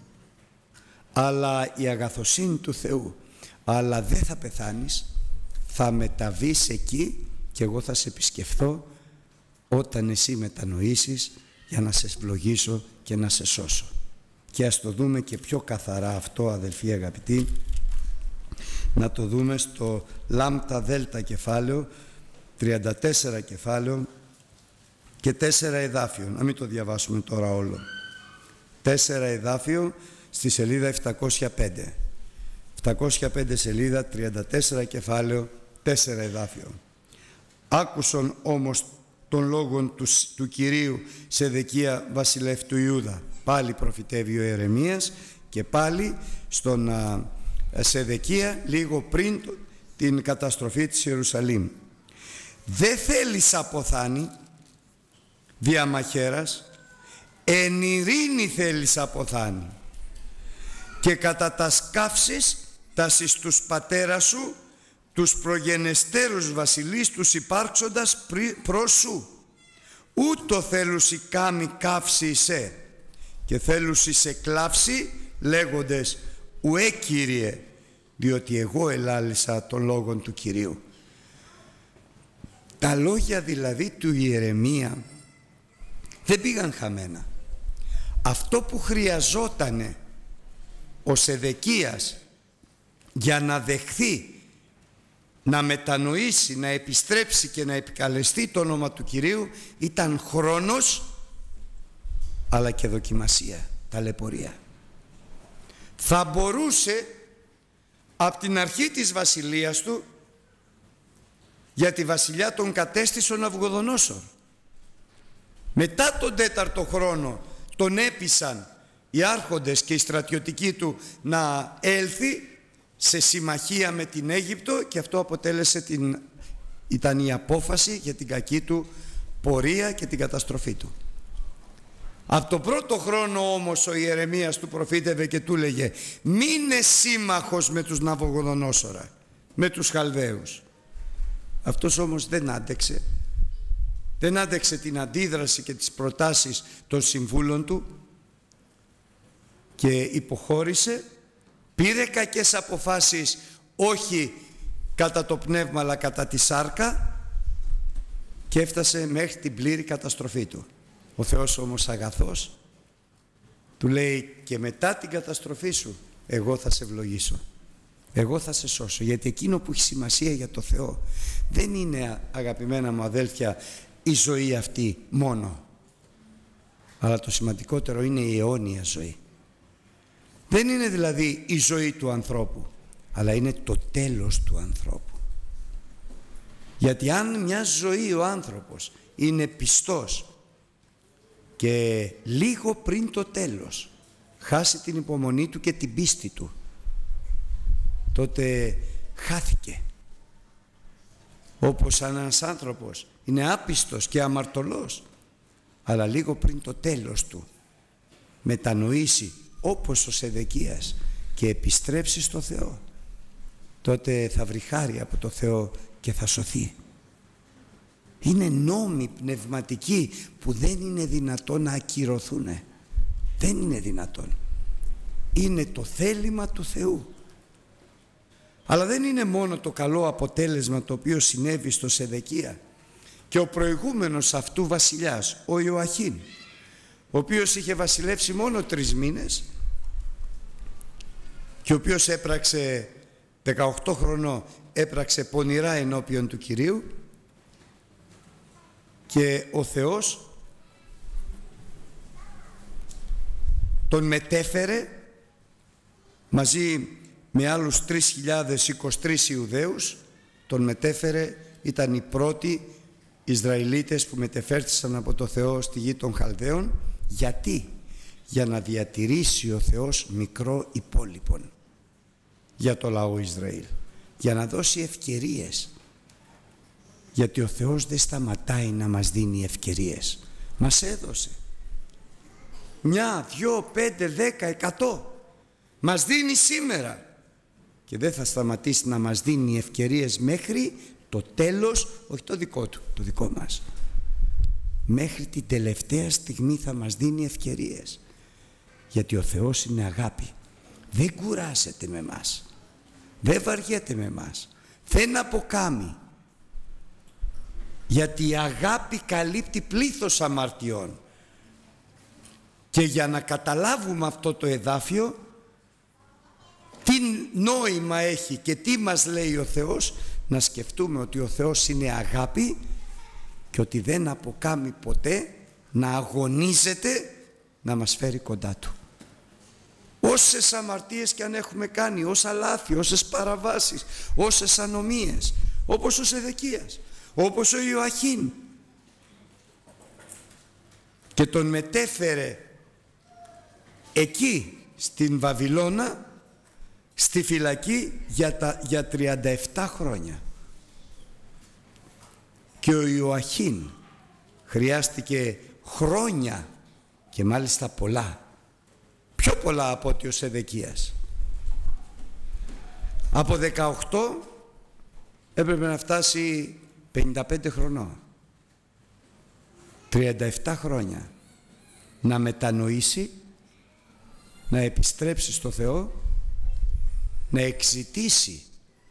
Speaker 1: Αλλά η αγαθοσύνη του Θεού, αλλά δεν θα πεθάνεις, θα μεταβείς εκεί και εγώ θα σε επισκεφθώ όταν εσύ μετανοήσεις για να σε ευλογήσω και να σε σώσω. Και ας το δούμε και πιο καθαρά αυτό, αδελφοί αγαπητοί, να το δούμε στο Λάμπτα Δέλτα κεφάλαιο, τριάντα τέσσερα κεφάλαιο και τέσσερα εδάφιο. Να μην το διαβάσουμε τώρα όλο. Τέσσερα εδάφιο στη σελίδα επτακόσια πέντε. επτακόσια πέντε σελίδα, τριάντα τέσσερα κεφάλαιο, τέσσερα εδάφιο. Άκουσον όμως των λόγων του, του Κυρίου Σεδεκία βασιλεύ του Ιούδα. Πάλι προφητεύει ο Ιερεμίας και πάλι στον α, Σεδεκία λίγο πριν την καταστροφή της Ιερουσαλήμ. Δεν θέλεις αποθάνει δια μαχαίρας, εν ειρήνη θέλεις αποθάνει, και κατά τα σκάφσεις τας εις τους πατέρα σου, τους προγενεστέρους βασιλείς τους υπάρξοντας προς σου. Ούτω θέλουσι κάμει καύση εισέ, και θέλουσι σε κλάψει λέγοντες ουέ Κύριε, διότι εγώ ελάλησα των λόγων του Κυρίου. Τα λόγια δηλαδή του Ιερεμία δεν πήγαν χαμένα. Αυτό που χρειαζότανε ο Σεδεκίας για να δεχθεί, να μετανοήσει, να επιστρέψει και να επικαλεστεί το όνομα του Κυρίου ήταν χρόνος, αλλά και δοκιμασία, ταλαιπωρία. Θα μπορούσε από την αρχή της βασιλείας του, για τη βασιλιά τον κατέστησε ο Ναβουχοδονόσορ. Μετά τον τέταρτο χρόνο τον έπεισαν οι άρχοντες και οι στρατιωτικοί του να έλθει σε συμμαχία με την Αίγυπτο, και αυτό αποτέλεσε την, ήταν η απόφαση για την κακή του πορεία και την καταστροφή του. Από το πρώτο χρόνο όμως ο Ιερεμίας του προφήτευε και του λέγε μείνε σύμμαχος με τους Ναβουχοδονόσορα, με τους Χαλδαίους. Αυτός όμως δεν άντεξε. Δεν άντεξε την αντίδραση και τις προτάσεις των συμβούλων του και υποχώρησε. Πήρε κακές αποφάσεις, όχι κατά το πνεύμα αλλά κατά τη σάρκα, και έφτασε μέχρι την πλήρη καταστροφή του. Ο Θεός όμως αγαθός του λέει και μετά την καταστροφή σου εγώ θα σε ευλογήσω, εγώ θα σε σώσω, γιατί εκείνο που έχει σημασία για το Θεό δεν είναι, αγαπημένα μου αδέλφια, η ζωή αυτή μόνο, αλλά το σημαντικότερο είναι η αιώνια ζωή. Δεν είναι δηλαδή η ζωή του ανθρώπου, αλλά είναι το τέλος του ανθρώπου. Γιατί αν μια ζωή ο άνθρωπος είναι πιστός και λίγο πριν το τέλος χάσει την υπομονή του και την πίστη του, τότε χάθηκε. Όπως ένας άνθρωπος είναι άπιστος και αμαρτωλός, αλλά λίγο πριν το τέλος του μετανοήσει όπως ο Σεδεκίας και επιστρέψει στο Θεό, τότε θα βρει χάρη από το Θεό και θα σωθεί. Είναι νόμοι πνευματικοί που δεν είναι δυνατόν να ακυρωθούν. Δεν είναι δυνατόν. Είναι το θέλημα του Θεού. Αλλά δεν είναι μόνο το καλό αποτέλεσμα το οποίο συνέβη στο Σεδεκία. Και ο προηγούμενος αυτού βασιλιάς, ο Ιωαχήν, ο οποίος είχε βασιλεύσει μόνο τρεις μήνες και ο οποίος έπραξε δεκαοκτώ χρονών, έπραξε πονηρά ενώπιον του Κυρίου, και ο Θεός τον μετέφερε μαζί με άλλους τρεις χιλιάδες είκοσι τρεις Ιουδαίους, τον μετέφερε, ήταν οι πρώτοι Ισραηλίτες που μετεφέρθησαν από το Θεό στη γη των Χαλδαίων. Γιατί? Για να διατηρήσει ο Θεός μικρό υπόλοιπον για το λαό Ισραήλ, για να δώσει ευκαιρίες, γιατί ο Θεός δεν σταματάει να μας δίνει ευκαιρίες. Μας έδωσε μια, δυο, πέντε, δέκα, εκατό, μας δίνει σήμερα και δεν θα σταματήσει να μας δίνει ευκαιρίες μέχρι το τέλος, όχι το δικό του, το δικό μας. Μέχρι την τελευταία στιγμή θα μας δίνει ευκαιρίες, γιατί ο Θεός είναι αγάπη. Δεν κουράζεται με μας, δεν βαριέται με μας, δεν αποκάμει, γιατί η αγάπη καλύπτει πλήθος αμαρτιών. Και για να καταλάβουμε αυτό το εδάφιο, τι νόημα έχει και τι μας λέει ο Θεός, να σκεφτούμε ότι ο Θεός είναι αγάπη και ότι δεν αποκάμει ποτέ, να αγωνίζεται να μας φέρει κοντά Του. Όσες αμαρτίες και αν έχουμε κάνει, όσα λάθη, όσες παραβάσεις, όσες ανομίες, όπως ο Σεδεκίας, όπως ο Ιωαχήν, και τον μετέφερε εκεί στην Βαβυλώνα, στη φυλακή για, τα, για τριάντα επτά χρόνια. Και ο Ιωαχήν χρειάστηκε χρόνια και μάλιστα πολλά, πιο πολλά από ότι ο Σεδεκίας. Από δεκαοκτώ έπρεπε να φτάσει πενήντα πέντε χρονών, τριάντα επτά χρόνια, να μετανοήσει, να επιστρέψει στο Θεό, να εξητήσει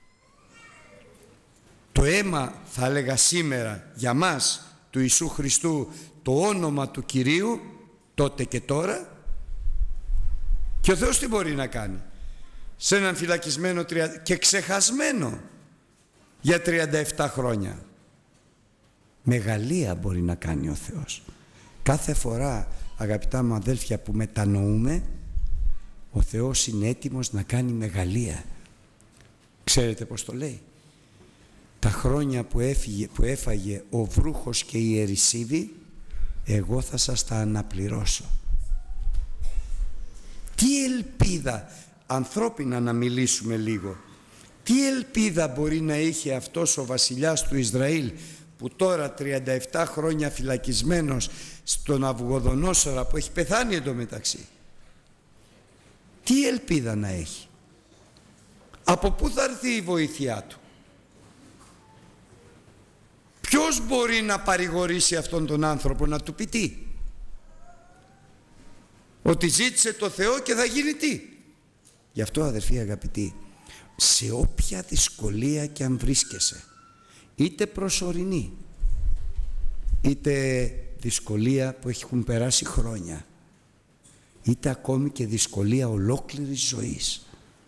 Speaker 1: το αίμα, θα έλεγα σήμερα για μας, του Ιησού Χριστού, το όνομα του Κυρίου τότε και τώρα. Και ο Θεός τι μπορεί να κάνει σε έναν φυλακισμένο και ξεχασμένο για τριάντα επτά χρόνια? Μεγαλεία μπορεί να κάνει ο Θεός. Κάθε φορά, αγαπητά μου αδέλφια, που μετανοούμε, ο Θεός είναι έτοιμος να κάνει μεγαλεία. Ξέρετε πως το λέει? Τα χρόνια που, έφυγε, που έφαγε ο βρούχος και η ερησίδη, εγώ θα σας τα αναπληρώσω. Τι ελπίδα, ανθρώπινα να μιλήσουμε λίγο, τι ελπίδα μπορεί να είχε αυτός ο βασιλιάς του Ισραήλ, που τώρα τριάντα επτά χρόνια φυλακισμένος στον Αυγοδονόσορα, που έχει πεθάνει εντωμεταξύ? Τι ελπίδα να έχει? Από πού θα έρθει η βοήθειά του? Ποιος μπορεί να παρηγορήσει αυτόν τον άνθρωπο, να του πει τι? Ότι ζήτησε το Θεό και θα γίνει τι? Γι' αυτό, αδερφοί αγαπητοί, σε όποια δυσκολία και αν βρίσκεσαι, είτε προσωρινή, είτε δυσκολία που έχουν περάσει χρόνια, είτε ακόμη και δυσκολία ολόκληρης ζωής,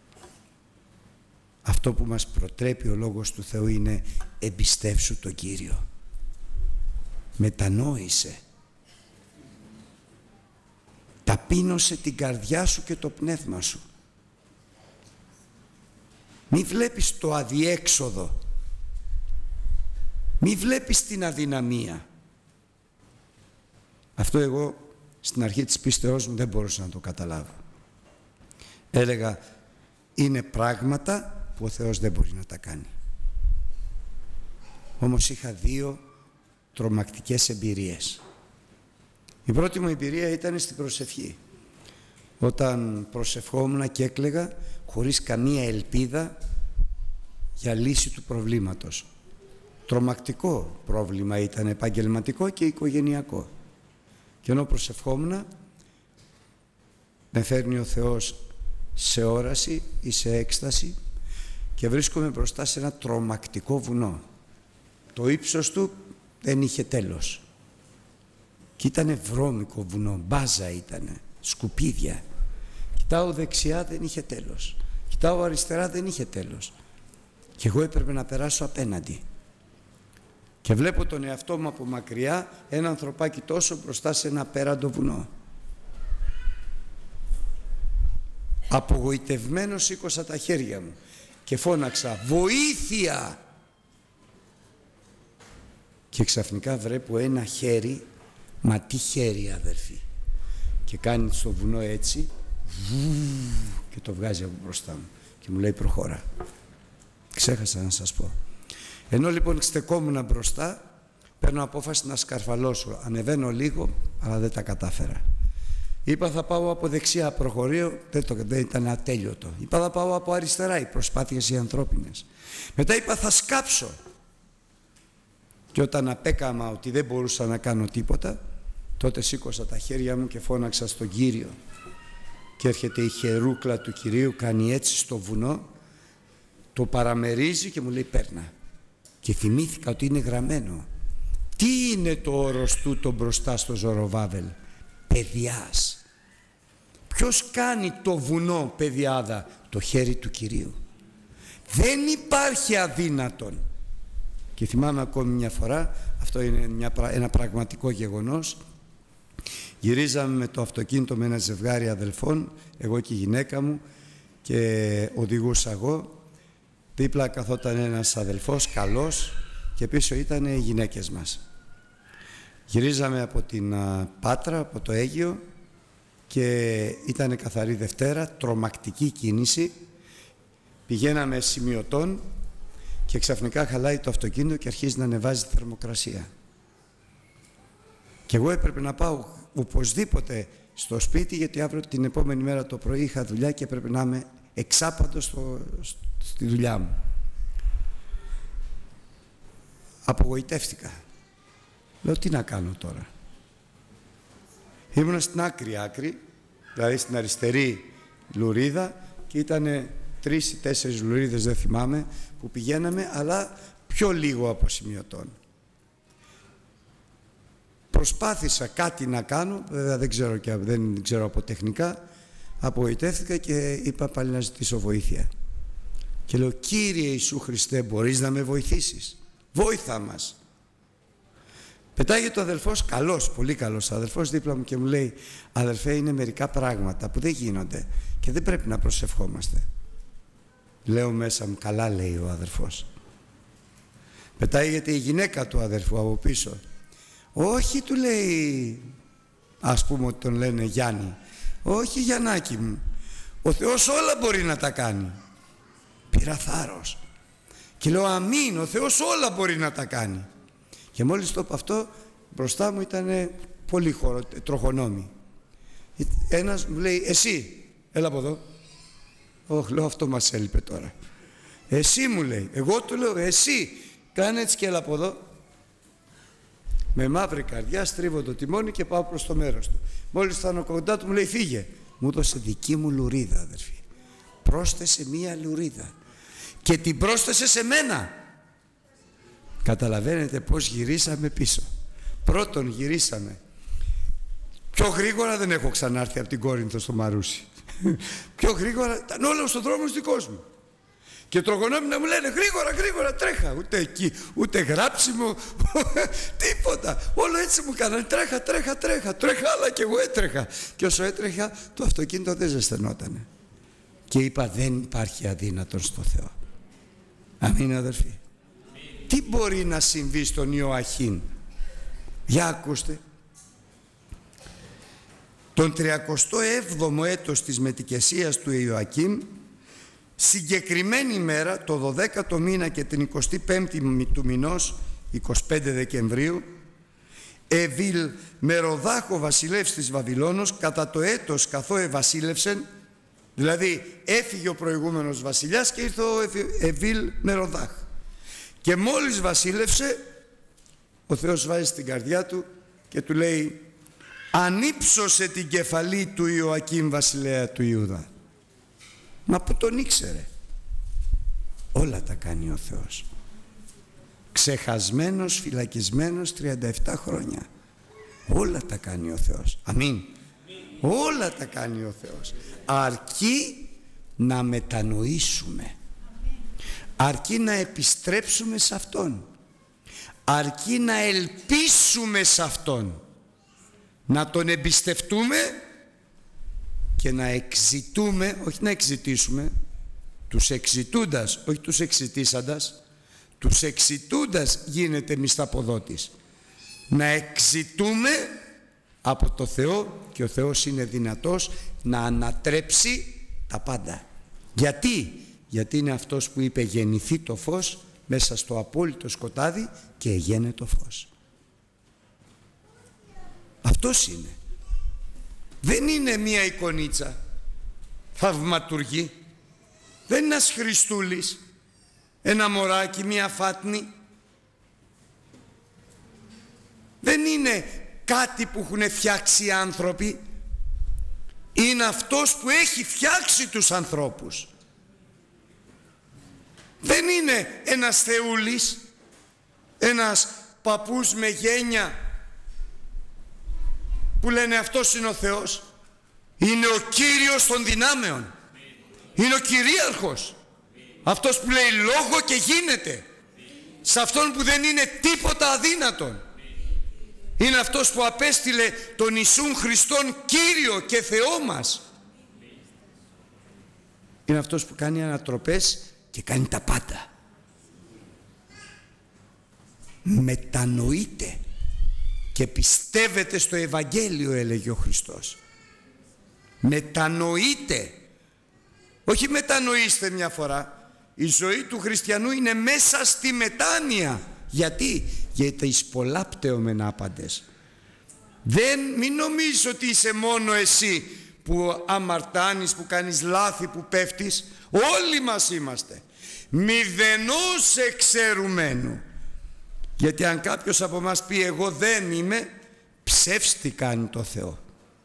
Speaker 1: αυτό που μας προτρέπει ο Λόγος του Θεού είναι: εμπιστεύσου τον Κύριο, μετανόησε, ταπείνωσε την καρδιά σου και το πνεύμα σου. Μη βλέπεις το αδιέξοδο, μη βλέπεις την αδυναμία. Αυτό εγώ στην αρχή της πίστεώς μου δεν μπορούσα να το καταλάβω. Έλεγα, είναι πράγματα που ο Θεός δεν μπορεί να τα κάνει. Όμως είχα δύο τρομακτικές εμπειρίες. Η πρώτη μου εμπειρία ήταν στην προσευχή. Όταν προσευχόμουν και έκλαιγα χωρίς καμία ελπίδα για λύση του προβλήματος. Τρομακτικό πρόβλημα ήταν, επαγγελματικό και οικογενειακό. Και ενώ προσευχόμουν, με φέρνει ο Θεός σε όραση ή σε έκσταση και βρίσκομαι μπροστά σε ένα τρομακτικό βουνό. Το ύψος του δεν είχε τέλος. Και ήτανε βρώμικο βουνό, μπάζα ήτανε, σκουπίδια. Κοιτάω δεξιά, δεν είχε τέλος. Κοιτάω αριστερά, δεν είχε τέλος. Και εγώ έπρεπε να περάσω απέναντι. Και βλέπω τον εαυτό μου από μακριά, ένα ανθρωπάκι τόσο μπροστά σε ένα απέραντο βουνό. Απογοητευμένος σήκωσα τα χέρια μου και φώναξα «Βοήθεια!» Και ξαφνικά βλέπω ένα χέρι, μα τι χέρι αδερφοί, και κάνει στο βουνό έτσι και το βγάζει από μπροστά μου και μου λέει «Προχώρα». Ξέχασα να σας πω. Ενώ λοιπόν στεκόμουν μπροστά, παίρνω απόφαση να σκαρφαλώσω. Ανεβαίνω λίγο, αλλά δεν τα κατάφερα. Είπα θα πάω από δεξιά, προχωρείο, δεν, το, δεν ήταν ατέλειωτο. Είπα θα πάω από αριστερά, οι προσπάθειες οι ανθρώπινες. Μετά είπα θα σκάψω. Και όταν απέκαμα ότι δεν μπορούσα να κάνω τίποτα, τότε σήκωσα τα χέρια μου και φώναξα στον Κύριο. Και έρχεται η χερούκλα του Κυρίου, κάνει έτσι στο βουνό, το παραμερίζει και μου λέει «Παίρνα». Και θυμήθηκα ότι είναι γραμμένο. Τι είναι το όρος τούτο μπροστά στο Ζωροβάβελ? Παιδιάς. Ποιος κάνει το βουνό, παιδιάδα? Το χέρι του Κυρίου. Δεν υπάρχει αδύνατον. Και θυμάμαι ακόμη μια φορά, αυτό είναι μια, ένα πραγματικό γεγονός, γυρίζαμε με το αυτοκίνητο με ένα ζευγάρι αδελφών, εγώ και η γυναίκα μου, και οδηγούσα εγώ. Δίπλα καθόταν ένας αδελφός καλός και πίσω ήταν οι γυναίκες μας. Γυρίζαμε από την α, Πάτρα, από το Αίγυο, και ήταν καθαρή Δευτέρα, τρομακτική κίνηση. Πηγαίναμε σημειωτών και ξαφνικά χαλάει το αυτοκίνητο και αρχίζει να ανεβάζει τη θερμοκρασία. Και εγώ έπρεπε να πάω οπωσδήποτε στο σπίτι, γιατί αύριο την επόμενη μέρα το πρωί είχα δουλειά και πρέπει να είμαι εξάπατος στο, στη δουλειά μου. Απογοητεύτηκα. Λέω, τι να κάνω τώρα. Ήμουνα στην άκρη άκρη, δηλαδή στην αριστερή λουρίδα, και ήταν τρεις ή τέσσερις λουρίδες, δεν θυμάμαι, που πηγαίναμε, αλλά πιο λίγο από σημειωτών. Προσπάθησα κάτι να κάνω, βέβαια δεν ξέρω, και, δεν ξέρω από τεχνικά, απογοητεύτηκα και είπα πάλι να ζητήσω βοήθεια. Και λέω, Κύριε Ιησού Χριστέ, μπορείς να με βοηθήσεις? Βόηθα μας. Πετάγεται ο αδελφός, καλός, πολύ καλός αδελφός δίπλα μου, και μου λέει, αδελφέ, είναι μερικά πράγματα που δεν γίνονται και δεν πρέπει να προσευχόμαστε. Λέω μέσα μου, καλά, λέει ο αδελφός. Πετάγεται η γυναίκα του αδελφού από πίσω. Όχι, του λέει, ας πούμε ότι τον λένε Γιάννη. Όχι, Γιαννάκη μου, ο Θεός όλα μπορεί να τα κάνει. Πήρα θάρρος και λέω, αμήν, ο Θεός όλα μπορεί να τα κάνει. Και μόλις το είπα αυτό, μπροστά μου ήταν πολύ χώρο, τροχονόμοι. Ένας μου λέει, εσύ, έλα από εδώ. Όχι, λέω, αυτό μας έλειπε τώρα. Εσύ, μου λέει. Εγώ του λέω, εσύ, κάνε έτσι και έλα από εδώ. Με μαύρη καρδιά στρίβω το τιμόνι και πάω προς το μέρος του. Μόλις φτάνω κοντά του, μου λέει, φύγε. Μου έδωσε δική μου λουρίδα, αδερφοί. Πρόσθεσε μία λουρίδα και την πρόσθεσε σε μένα. Καταλαβαίνετε πως γυρίσαμε πίσω. Πρώτον γυρίσαμε. Πιο γρήγορα δεν έχω ξανάρθει από την Κόρινθο στο Μαρούσι. Πιο γρήγορα, ήταν όλο στον δρόμο δικός μου. Και τρογωνόμοι να μου λένε, γρήγορα, γρήγορα, τρέχα. Ούτε εκεί, ούτε γράψιμο, τίποτα. Όλο έτσι μου κάνανε, τρέχα, τρέχα, τρέχα. Τρέχα, αλλά και εγώ έτρεχα. Και όσο έτρεχα, το αυτοκίνητο δεν ζεσθενότανε. Και είπα, δεν υπάρχει αδύνατον στο Θεό. Αμήν, αδερφοί. Τι μπορεί να συμβεί στον Ιωαχήν? Για ακούστε. Τον τριακοστό έβδομο έτος της μετικεσίας του Ιωακήμ, συγκεκριμένη μέρα, το δωδέκατο μήνα και την εικοστή πέμπτη του μηνός, εικοστή πέμπτη Δεκεμβρίου, Εβίλ Μεροδάχο βασιλεύς της Βαβυλώνος, κατά το έτος καθώ ευασίλευσεν, δηλαδή έφυγε ο προηγούμενος βασιλιάς και ήρθε ο Εβίλ Μεροδάχ. Και μόλις βασίλευσε, ο Θεός βάζει στην καρδιά του και του λέει, ανύψωσε την κεφαλή του Ιωακήμ βασιλέα του Ιούδα. Μα που τον ήξερε? Όλα τα κάνει ο Θεός. Ξεχασμένος, φυλακισμένος τριάντα επτά χρόνια. Όλα τα κάνει ο Θεός. Αμήν. Όλα τα κάνει ο Θεός. Αρκεί να μετανοήσουμε. Αρκεί να επιστρέψουμε σε Αυτόν. Αρκεί να ελπίσουμε σε Αυτόν. Να Τον εμπιστευτούμε και να εξητούμε, όχι να εξητήσουμε, τους εξητούντας, όχι τους εξητήσαντας, τους εξητούντας γίνεται μισθαποδότης. Να εξητούμε από το Θεό και ο Θεός είναι δυνατός να ανατρέψει τα πάντα. Γιατί? Γιατί είναι αυτός που είπε γεννηθεί το φως μέσα στο απόλυτο σκοτάδι και εγένε το φως. Αυτός είναι. Δεν είναι μία εικονίτσα θαυματουργή. Δεν είναι ένας Χριστούλης, ένα μωράκι, μία φάτνη. Δεν είναι κάτι που έχουν φτιάξει οι άνθρωποι. Είναι αυτός που έχει φτιάξει τους ανθρώπους. Δεν είναι ένας θεούλης, ένας παππούς με γένια που λένε αυτός είναι ο Θεός. Είναι ο Κύριος των δυνάμεων. Είναι ο κυρίαρχος. Αυτός που λέει λόγο και γίνεται. Σε αυτόν που δεν είναι τίποτα αδύνατον. Είναι αυτός που απέστειλε τον Ιησούν Χριστόν Κύριο και Θεό μας. Είναι αυτός που κάνει ανατροπές και κάνει τα πάντα. Μετανοείτε και πιστεύετε στο Ευαγγέλιο, έλεγε ο Χριστός. Μετανοείτε. Όχι μετανοήστε μια φορά. Η ζωή του χριστιανού είναι μέσα στη μετάνοια. Γιατί? Γιατί εις πολλά πτεωμεν άπαντες. Δεν, μην νομίζεις ότι είσαι μόνο εσύ που αμαρτάνεις, που κάνεις λάθη, που πέφτεις. Όλοι μας είμαστε. Μηδενός εξαιρουμένου. Γιατί αν κάποιος από μας πει εγώ δεν είμαι, ψεύστη κάνει το Θεό.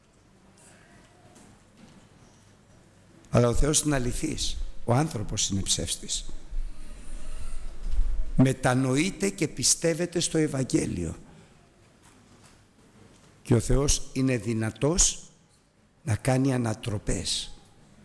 Speaker 1: Αλλά ο Θεός είναι αληθής. Ο άνθρωπος είναι ψεύστης. Μετανοείτε και πιστεύετε στο Ευαγγέλιο. Και ο Θεός είναι δυνατός να κάνει ανατροπές.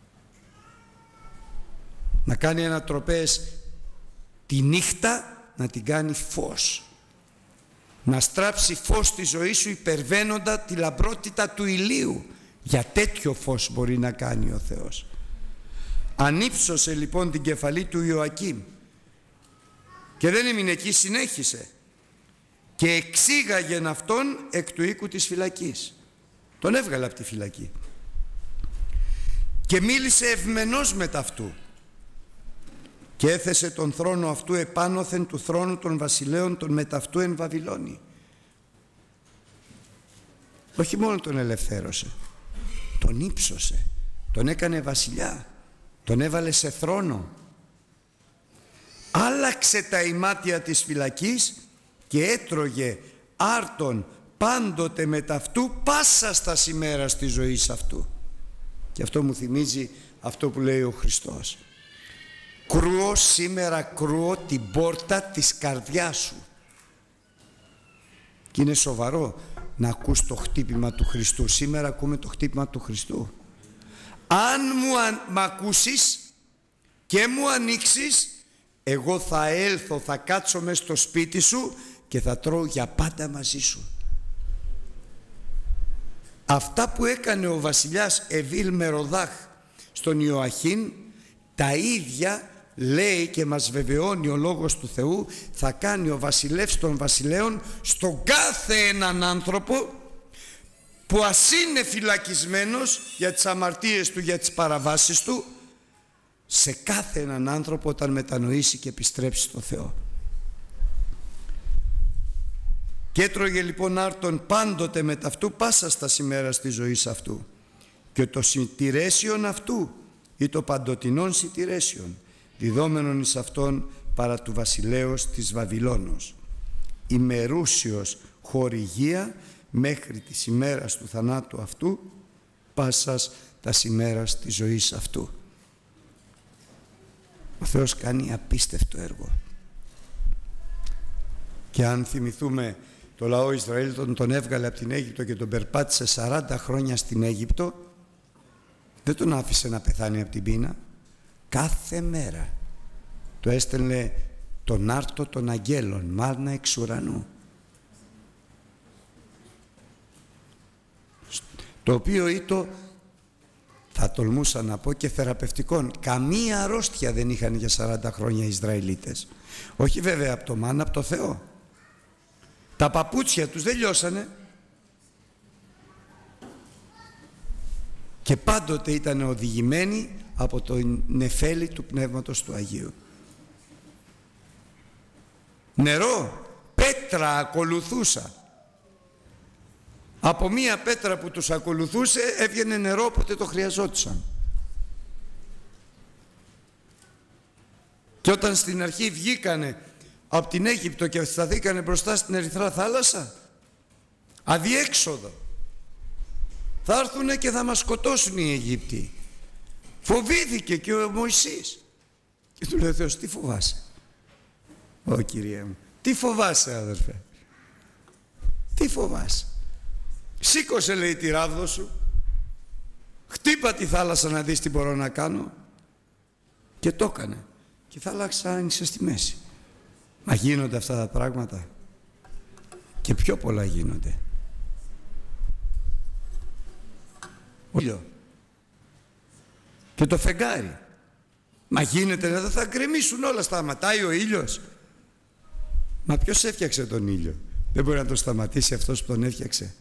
Speaker 1: Να κάνει ανατροπές τη νύχτα, να την κάνει φως. Να στράψει φως στη ζωή σου υπερβαίνοντα τη λαμπρότητα του ηλίου. Για τέτοιο φως μπορεί να κάνει ο Θεός. Ανύψωσε λοιπόν την κεφαλή του Ιωακήμ και δεν έμεινε εκεί, συνέχισε και εξήγαγεν αυτόν εκ του οίκου της φυλακής. Τον έβγαλε από τη φυλακή και μίλησε ευμενός με ταυτού και έθεσε τον θρόνο αυτού επάνωθεν του θρόνου των βασιλέων των μεταυτού εν Βαβυλώνη. Όχι μόνο τον ελευθέρωσε, τον ύψωσε, τον έκανε βασιλιά, τον έβαλε σε θρόνο. Άλλαξε τα ημάτια της φυλακής και έτρωγε άρτον πάντοτε με ταυτού πάσα στα ημέρας της ζωής αυτού. Και αυτό μου θυμίζει αυτό που λέει ο Χριστός. Κρούω σήμερα, κρούω την πόρτα της καρδιάς σου. Και είναι σοβαρό να ακούς το χτύπημα του Χριστού. Σήμερα ακούμε το χτύπημα του Χριστού. Αν μου αν, μ' ακούσεις και μου ανοίξεις, εγώ θα έλθω, θα κάτσω μες στο σπίτι σου και θα τρώω για πάντα μαζί σου. Αυτά που έκανε ο βασιλιάς Εβίλ Μεροδάχ στον Ιωαχήν, τα ίδια λέει και μας βεβαιώνει ο Λόγος του Θεού, θα κάνει ο βασιλεύς των βασιλέων στον κάθε έναν άνθρωπο που ας είναι φυλακισμένος για τις αμαρτίες του, για τις παραβάσεις του, σε κάθε έναν άνθρωπο όταν μετανοήσει και επιστρέψει στο Θεό. Και έτρωγε λοιπόν άρτον πάντοτε με ταυτού πάσα στα ημέρας της ζωής αυτού και το συντηρέσιον αυτού ή το παντοτινόν συντηρέσιον διδόμενον εις αυτόν παρά του βασιλέως της Βαβυλώνος, ημερούσιος χορηγία μέχρι της ημέρας του θανάτου αυτού πάσας τα ημέρας της ζωής αυτού. Ο Θεός κάνει απίστευτο έργο. Και αν θυμηθούμε το λαό Ισραήλ, τον, τον έβγαλε από την Αίγυπτο και τον περπάτησε σαράντα χρόνια στην Αίγυπτο, δεν τον άφησε να πεθάνει από την πείνα. Κάθε μέρα το έστελνε τον άρτο των αγγέλων, μάνα εξ ουρανού, το οποίο ήτο, θα τολμούσα να πω, και θεραπευτικών. Καμία αρρώστια δεν είχαν για σαράντα χρόνια οι Ισραηλίτες. Όχι βέβαια από το μάνα, από το Θεό. Τα παπούτσια τους δεν λιώσανε. Και πάντοτε ήταν οδηγημένοι από το νεφέλι του Πνεύματος του Αγίου. Νερό, πέτρα ακολουθούσα. Από μία πέτρα που τους ακολουθούσε έβγαινε νερό όποτε το χρειαζόντουσαν. Και όταν στην αρχή βγήκανε από την Αίγυπτο και σταθήκανε μπροστά στην Ερυθρά θάλασσα, αδιέξοδο, θα έρθουνε και θα μας σκοτώσουν οι Αιγύπτιοι. Φοβήθηκε και ο Μωυσής και του λέει ο Θεός, τι φοβάσαι? Ω Κύριε μου, τι φοβάσαι αδερφέ? Τι φοβάσαι? Σήκωσε, λέει, τη ράβδο σου, χτύπα τη θάλασσα να δεις τι μπορώ να κάνω. Και το έκανε. Και η θάλασσα άνοιξε στη μέση. Μα γίνονται αυτά τα πράγματα? Και πιο πολλά γίνονται. Ο ήλιο και το φεγγάρι. Μα γίνεται, δεν θα γκρεμίσουν όλα, σταματάει ο ήλιος? Μα ποιος έφτιαξε τον ήλιο? Δεν μπορεί να τον σταματήσει αυτός που τον έφτιαξε.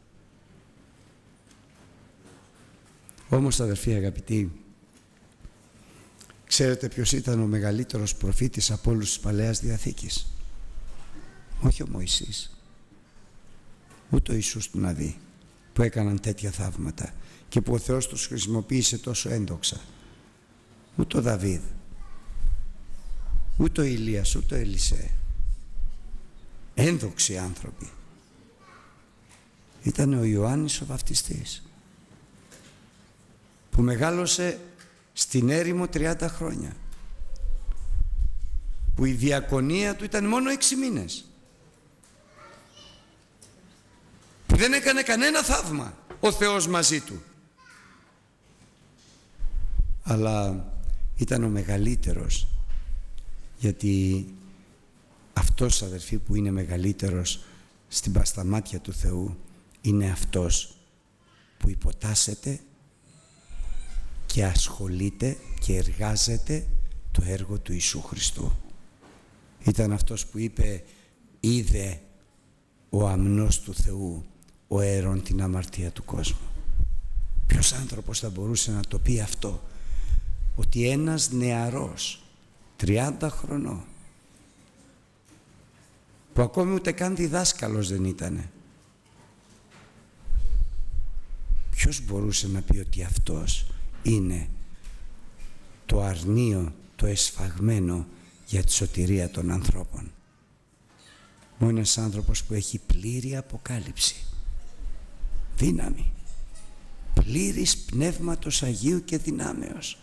Speaker 1: Όμως αδερφοί αγαπητοί, ξέρετε ποιος ήταν ο μεγαλύτερος προφήτης από όλους της Παλαιάς Διαθήκης? Όχι ο Μωυσής. ούτε ο Ιησούς του να δει, που έκαναν τέτοια θαύματα και που ο Θεός τους χρησιμοποίησε τόσο έντοξα. Ούτε ο Δαβίδ, ούτε ο Ηλίας, ούτε ο Ελισέ. Ένδοξοι άνθρωποι. Ήταν ο Ιωάννης ο Βαπτιστής, που μεγάλωσε στην έρημο τριάντα χρόνια, που η διακονία του ήταν μόνο έξι μήνες, που δεν έκανε κανένα θαύμα ο Θεός μαζί του, αλλά ήταν ο μεγαλύτερος, γιατί αυτός, αδερφοί, που είναι μεγαλύτερος στην στα μάτια του Θεού είναι αυτός που υποτάσσεται και ασχολείται και εργάζεται το έργο του Ιησού Χριστού. Ήταν αυτός που είπε, είδε ο αμνός του Θεού ο αίρον την αμαρτία του κόσμου. Ποιος άνθρωπος θα μπορούσε να το πει αυτό, ότι ένας νεαρός τριάντα χρονών, που ακόμη ούτε καν διδάσκαλος δεν ήτανε, ποιος μπορούσε να πει ότι αυτός είναι το αρνείο, το εσφαγμένο για τη σωτηρία των ανθρώπων? Μόνο ένας άνθρωπος που έχει πλήρη αποκάλυψη, δύναμη, πλήρης Πνεύματος Αγίου και δυνάμεως.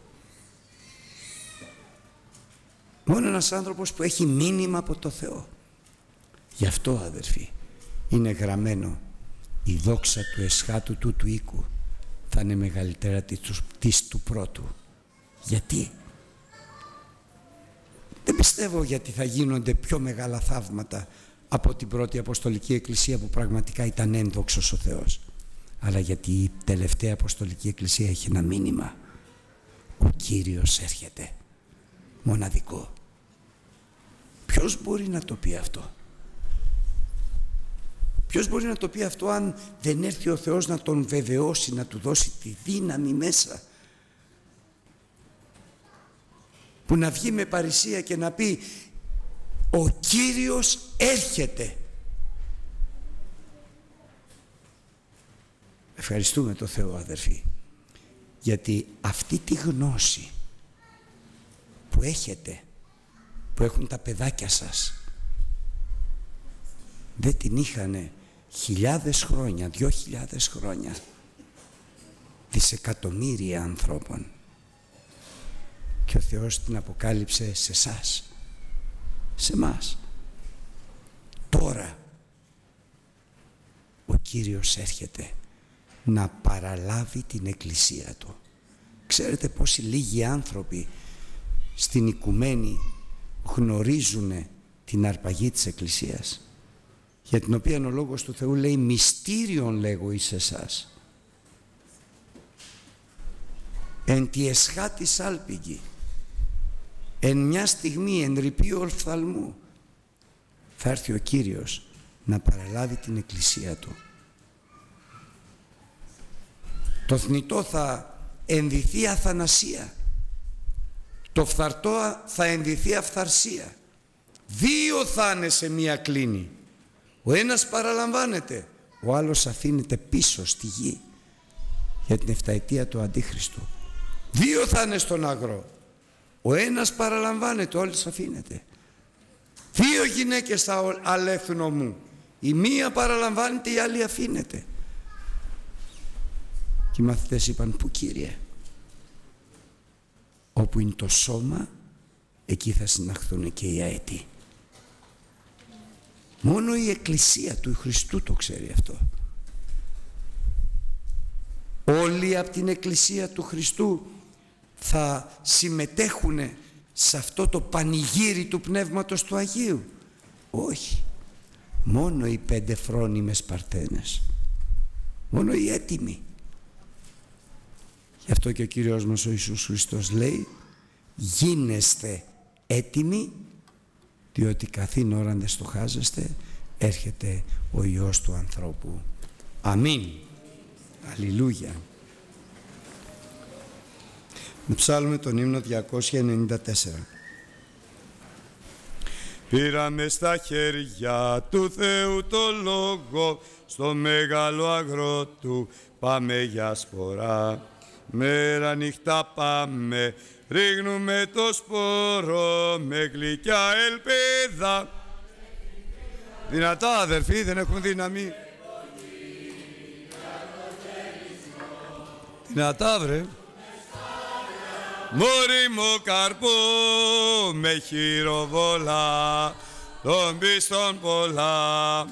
Speaker 1: Μόνο ένας άνθρωπος που έχει μήνυμα από το Θεό. Γι' αυτό, αδερφοί, είναι γραμμένο, η δόξα του εσχάτου του του οίκου θα είναι μεγαλύτερα της του πρώτου. Γιατί? Δεν πιστεύω γιατί θα γίνονται πιο μεγάλα θαύματα από την πρώτη Αποστολική Εκκλησία, που πραγματικά ήταν ένδοξος ο Θεός, αλλά γιατί η τελευταία Αποστολική Εκκλησία έχει ένα μήνυμα: ο Κύριος έρχεται, μοναδικό. Ποιος μπορεί να το πει αυτό? Ποιος μπορεί να το πει αυτό αν δεν έρθει ο Θεός να τον βεβαιώσει, να του δώσει τη δύναμη μέσα, που να βγει με παρησία και να πει, ο Κύριος έρχεται. Ευχαριστούμε το Θεό, αδερφοί, γιατί αυτή τη γνώση που έχετε, που έχουν τα παιδάκια σας, δεν την είχανε χιλιάδες χρόνια, δυο χιλιάδες χρόνια, δισεκατομμύρια ανθρώπων, και ο Θεός την αποκάλυψε σε εσάς, σε μας. Τώρα ο Κύριος έρχεται να παραλάβει την Εκκλησία Του. Ξέρετε πόσοι λίγοι άνθρωποι στην οικουμένη γνωρίζουν την αρπαγή της Εκκλησίας, για την οποία ο Λόγος του Θεού λέει, μυστήριον λέγω εις εσάς, εν τη εσχάτη σάλπιγγι, εν μια στιγμή, εν ρηπείο οφθαλμού, θα έρθει ο Κύριος να παραλάβει την Εκκλησία Του. Το θνητό θα ενδυθεί αθανασία, το φθαρτό θα ενδυθεί αυθαρσία. Δύο θα είναι σε μία κλίνη. Ο ένας παραλαμβάνεται, ο άλλος αφήνεται πίσω στη γη για την εφταετία του Αντίχριστου. Δύο θα είναι στον αγρό. Ο ένας παραλαμβάνεται, ο άλλος αφήνεται. Δύο γυναίκες θα αλέθουν ομού. Η μία παραλαμβάνεται, η άλλη αφήνεται. Και οι μαθητές είπαν, πού Κύριε? Όπου είναι το σώμα, εκεί θα συναχθούν και οι αετοί. Μόνο η Εκκλησία του Χριστού το ξέρει αυτό. Όλοι από την Εκκλησία του Χριστού θα συμμετέχουν σε αυτό το πανηγύρι του Πνεύματος του Αγίου? Όχι. Μόνο οι πέντε φρόνιμες παρθένες. Μόνο οι έτοιμοι. Γι' αυτό και ο Κύριος μας ο Ιησούς Χριστός λέει, γίνεστε έτοιμοι, διότι καθήν ώραν δεν στοχάζεστε, έρχεται ο Υιός του ανθρώπου. Αμήν. Αλληλούια. Να ψάλουμε τον ύμνο διακόσια ενενήντα τέσσερα. Πήραμε στα χέρια του Θεού το λόγο, στο μεγάλο αγρό του πάμε για σπορά. Μέρα νύχτα πάμε, ρίχνουμε το σπόρο με γλυκιά ελπίδα. Δυνατά αδερφοί, δεν έχουν δύναμη. Δυνατά βρε. Μωρίμο καρπού με χειροβόλα, των πίστων πολλά.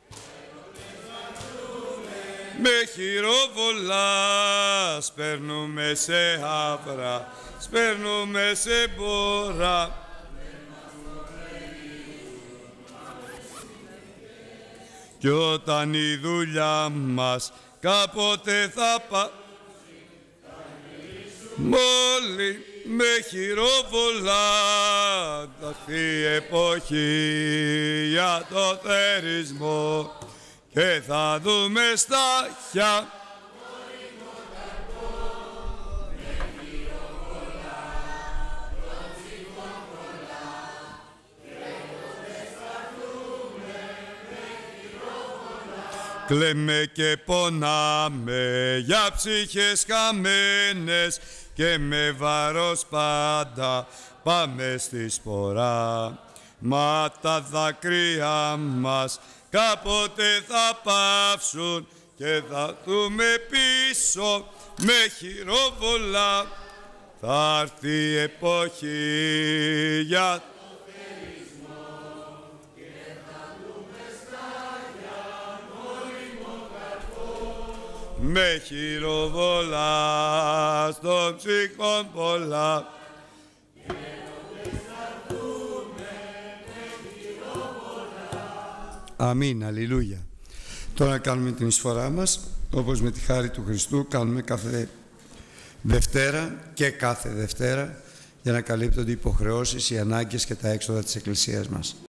Speaker 1: Με χειροβόλα σπέρνουμε σε άβρα, σπέρνουμε σε μπόρα. Κι όταν η δουλειά μας κάποτε θα πα... Μόλι με χειροβολά θα έρθει η εποχή για το θερισμό και θα δούμε στάχια. Κλαίμε και πονάμε για ψυχές χαμένες και με βάρος πάντα πάμε στη σπορά. Μα τα δάκρυα μας κάποτε θα πάυσουν και θα δούμε πίσω με χειροβολά. Θα έρθει η εποχή για με χειροβολά στο ψυχόν πολλά. Αμήν, αλληλούια. Τώρα κάνουμε την εισφορά μας, όπως με τη χάρη του Χριστού κάνουμε κάθε Δευτέρα και κάθε Δευτέρα, για να καλύπτονται οι υποχρεώσεις, οι ανάγκες και τα έξοδα της Εκκλησίας μας.